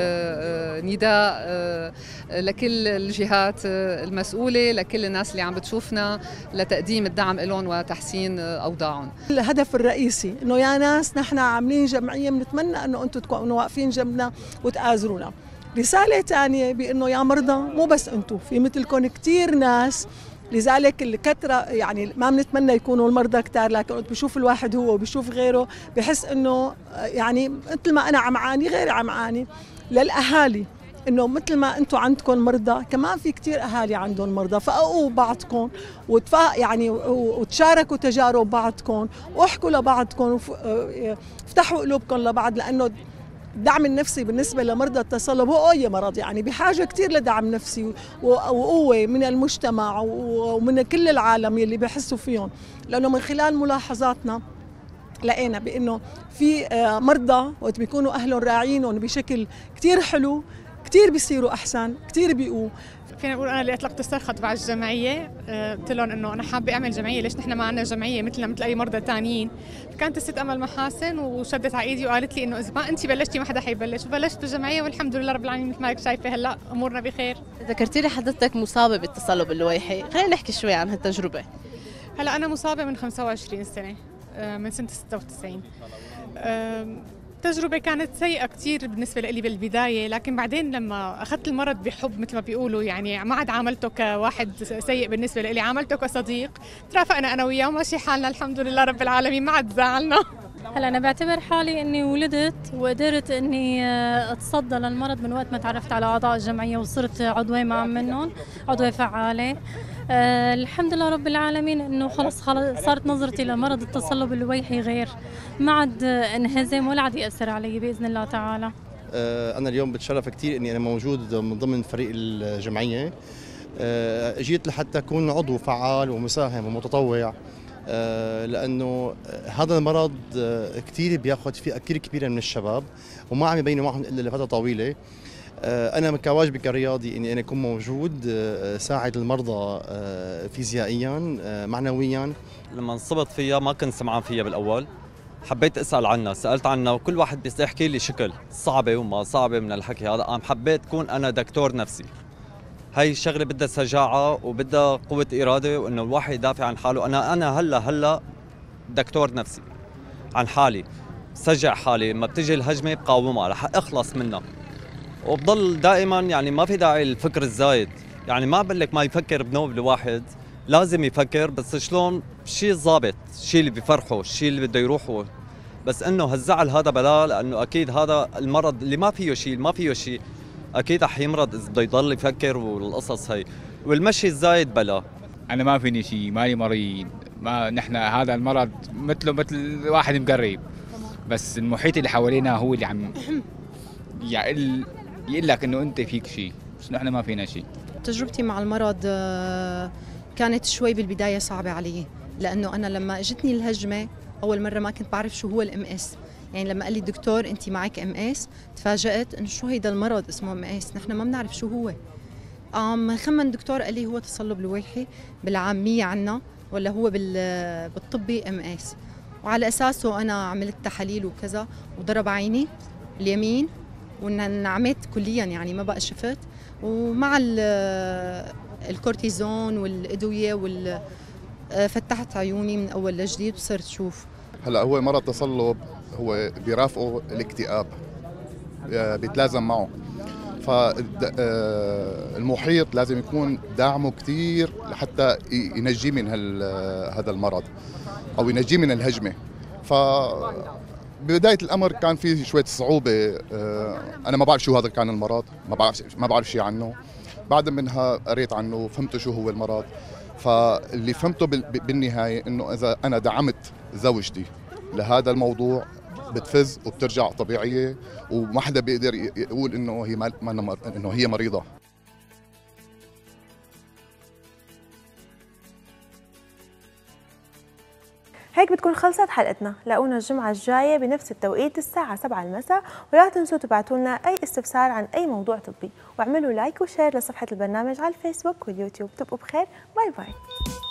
S8: بنداء لكل الجهات المسؤولة، لكل الناس اللي عم بتشوفنا، لتقديم الدعم لهم وتحسين أوضاعهم.
S9: الهدف الرئيسي إنه يا ناس نحن عاملين جمعية بنتمنى إنه أنتم تكونوا واقفين جنبنا وتآزرونا. رسالة ثانية بإنه يا مرضى مو بس أنتم، في مثلكم كتير ناس، لذلك الكثرة يعني ما بنتمنى يكونوا المرضى كتار، لكن بشوف الواحد هو وبشوف غيره بحس إنه يعني مثل ما أنا عم عاني غيري عم عاني. للأهالي إنه مثل ما أنتم عندكم مرضى كمان في كتير أهالي عندهم مرضى، فقوا بعضكم وتفا يعني وتشاركوا تجارب بعضكم واحكوا لبعضكم وافتحوا قلوبكم لبعض، لأنه الدعم النفسي بالنسبة لمرضى التصلب هو أي مرض يعني بحاجة كتير لدعم نفسي وقوة من المجتمع ومن كل العالم اللي بيحسوا فيهم. لأنه من خلال ملاحظاتنا لقينا بأنه في مرضى وقت بيكونوا أهلهم راعينهم بشكل كتير حلو كتير بيصيروا أحسن، كتير بيقوا.
S10: فينا نقول أنا اللي أطلقت الصرخة تبع الجمعية، قلت لهم إنه أنا حابة أعمل جمعية، ليش نحن ما عندنا جمعية مثلنا مثل أي مرضى تانيين. فكانت الست أمل محاسن وشدت على إيدي وقالت لي إنه إذا ما أنت بلشتي ما حدا حيبلش، وبلشت بالجمعية والحمد لله رب العالمين مثل ما هيك شايفة هلا أمورنا بخير.
S7: ذكرتي لي حضرتك مصابة بالتصلب اللويحي، خلينا نحكي شوي عن هالتجربة.
S10: هلا أنا مصابة من خمسة وعشرين سنة، من سنة ستة وتسعين. التجربة كانت سيئة كتير بالنسبة لي بالبداية، لكن بعدين لما أخذت المرض بحب مثل ما بيقولوا، يعني ما عاد عاملته كواحد سيء بالنسبة لي، عاملته كصديق. ترافقنا أنا وياه وماشي حالنا الحمد لله رب العالمين، ما عاد زعلنا.
S11: هلا أنا بعتبر حالي إني ولدت وقدرت إني أتصدى للمرض من وقت ما تعرفت على أعضاء الجمعية وصرت عضوة مع منهم، عضوة فعالة. أه الحمد لله رب العالمين إنه خلص خلص صارت نظرتي لمرض التصلب اللويحي غير، ما عاد انهزم ولا عاد يأثر علي بإذن الله تعالى.
S12: أه أنا اليوم بتشرف كثير إني أنا موجود من ضمن فريق الجمعية. أه جيت لحتى أكون عضو فعال ومساهم ومتطوع، أه لأنه هذا المرض كثير بياخذ فئة كثير كبيرة من الشباب وما عم يبين معهم إلا لفترة طويلة. أنا كواجبي كرياضي إني أنا أكون موجود ساعد المرضى فيزيائيا معنويا.
S13: لما انصبت فيها ما كنت سمعان فيها بالأول، حبيت أسأل عنها، سألت عنها وكل واحد بيحكي لي شكل صعبة وما صعبة من الحكي هذا. قام حبيت أكون أنا دكتور نفسي. هاي الشغلة بدها شجاعة وبدها قوة إرادة وإنه الواحد يدافع عن حاله. أنا أنا هلا هلا دكتور نفسي عن حالي، سجع حالي لما بتجي الهجمة بقاومها رح أخلص منها، وبضل دائما يعني ما في داعي للفكر الزايد. يعني ما بقول لك ما يفكر بنوب الواحد، لازم يفكر بس شلون شيء ضابط، الشيء اللي بفرحه، الشيء اللي بده يروحه. بس انه هالزعل هذا بلا، لانه اكيد هذا المرض اللي ما فيه شيء ما فيه شيء اكيد رح يمرض اذا بده يضل يفكر والقصص هي. والمشي الزايد بلا.
S14: انا ما فيني شيء، مالي مريض، ما نحن هذا المرض مثله مثل واحد مقرب، بس المحيط اللي حوالينا هو اللي عم يقول يقول لك انه انت فيك شيء، بس نحن ما فينا شيء.
S15: تجربتي مع المرض كانت شوي بالبدايه صعبه علي، لانه انا لما اجتني الهجمه اول مره ما كنت بعرف شو هو الام اس. يعني لما قال لي الدكتور انت معك ام اس، تفاجات انه شو هيدا المرض اسمه ام اس، نحن ما بنعرف شو هو. قام خمن الدكتور قال لي هو تصلب لويحي بالعاميه عنا، ولا هو بالطبي ام اس، وعلى اساسه انا عملت تحاليل وكذا، وضرب عيني اليمين وانعميت كليا، يعني ما بقى شفت. ومع الكورتيزون والادويه وال فتحت عيوني من اول لجديد وصرت شوف.
S16: هلا هو مرض تصلب هو بيرافقه الاكتئاب، بيتلازم معه، فالمحيط لازم يكون دعمه كثير لحتى ينجيه من هذا المرض او ينجيه من الهجمه. ف ببداية الأمر كان في شوية صعوبة، أنا ما بعرف شو هذا كان المرض، ما بعرف ما بعرف شيء عنه. بعد منها قريت عنه، فهمت شو هو المرض. فاللي فهمته بالنهاية إنه إذا أنا دعمت زوجتي لهذا الموضوع بتفز وبترجع طبيعية، وما حدا بيقدر يقول إنه هي ما إنه هي مريضة.
S1: هيك بتكون خلصت حلقتنا. لاقونا الجمعة الجاية بنفس التوقيت الساعة سبعة المساء، ولا تنسوا تبعتوا لنا أي استفسار عن أي موضوع طبي، واعملوا لايك وشير لصفحة البرنامج على الفيسبوك واليوتيوب. تبقوا بخير، باي باي.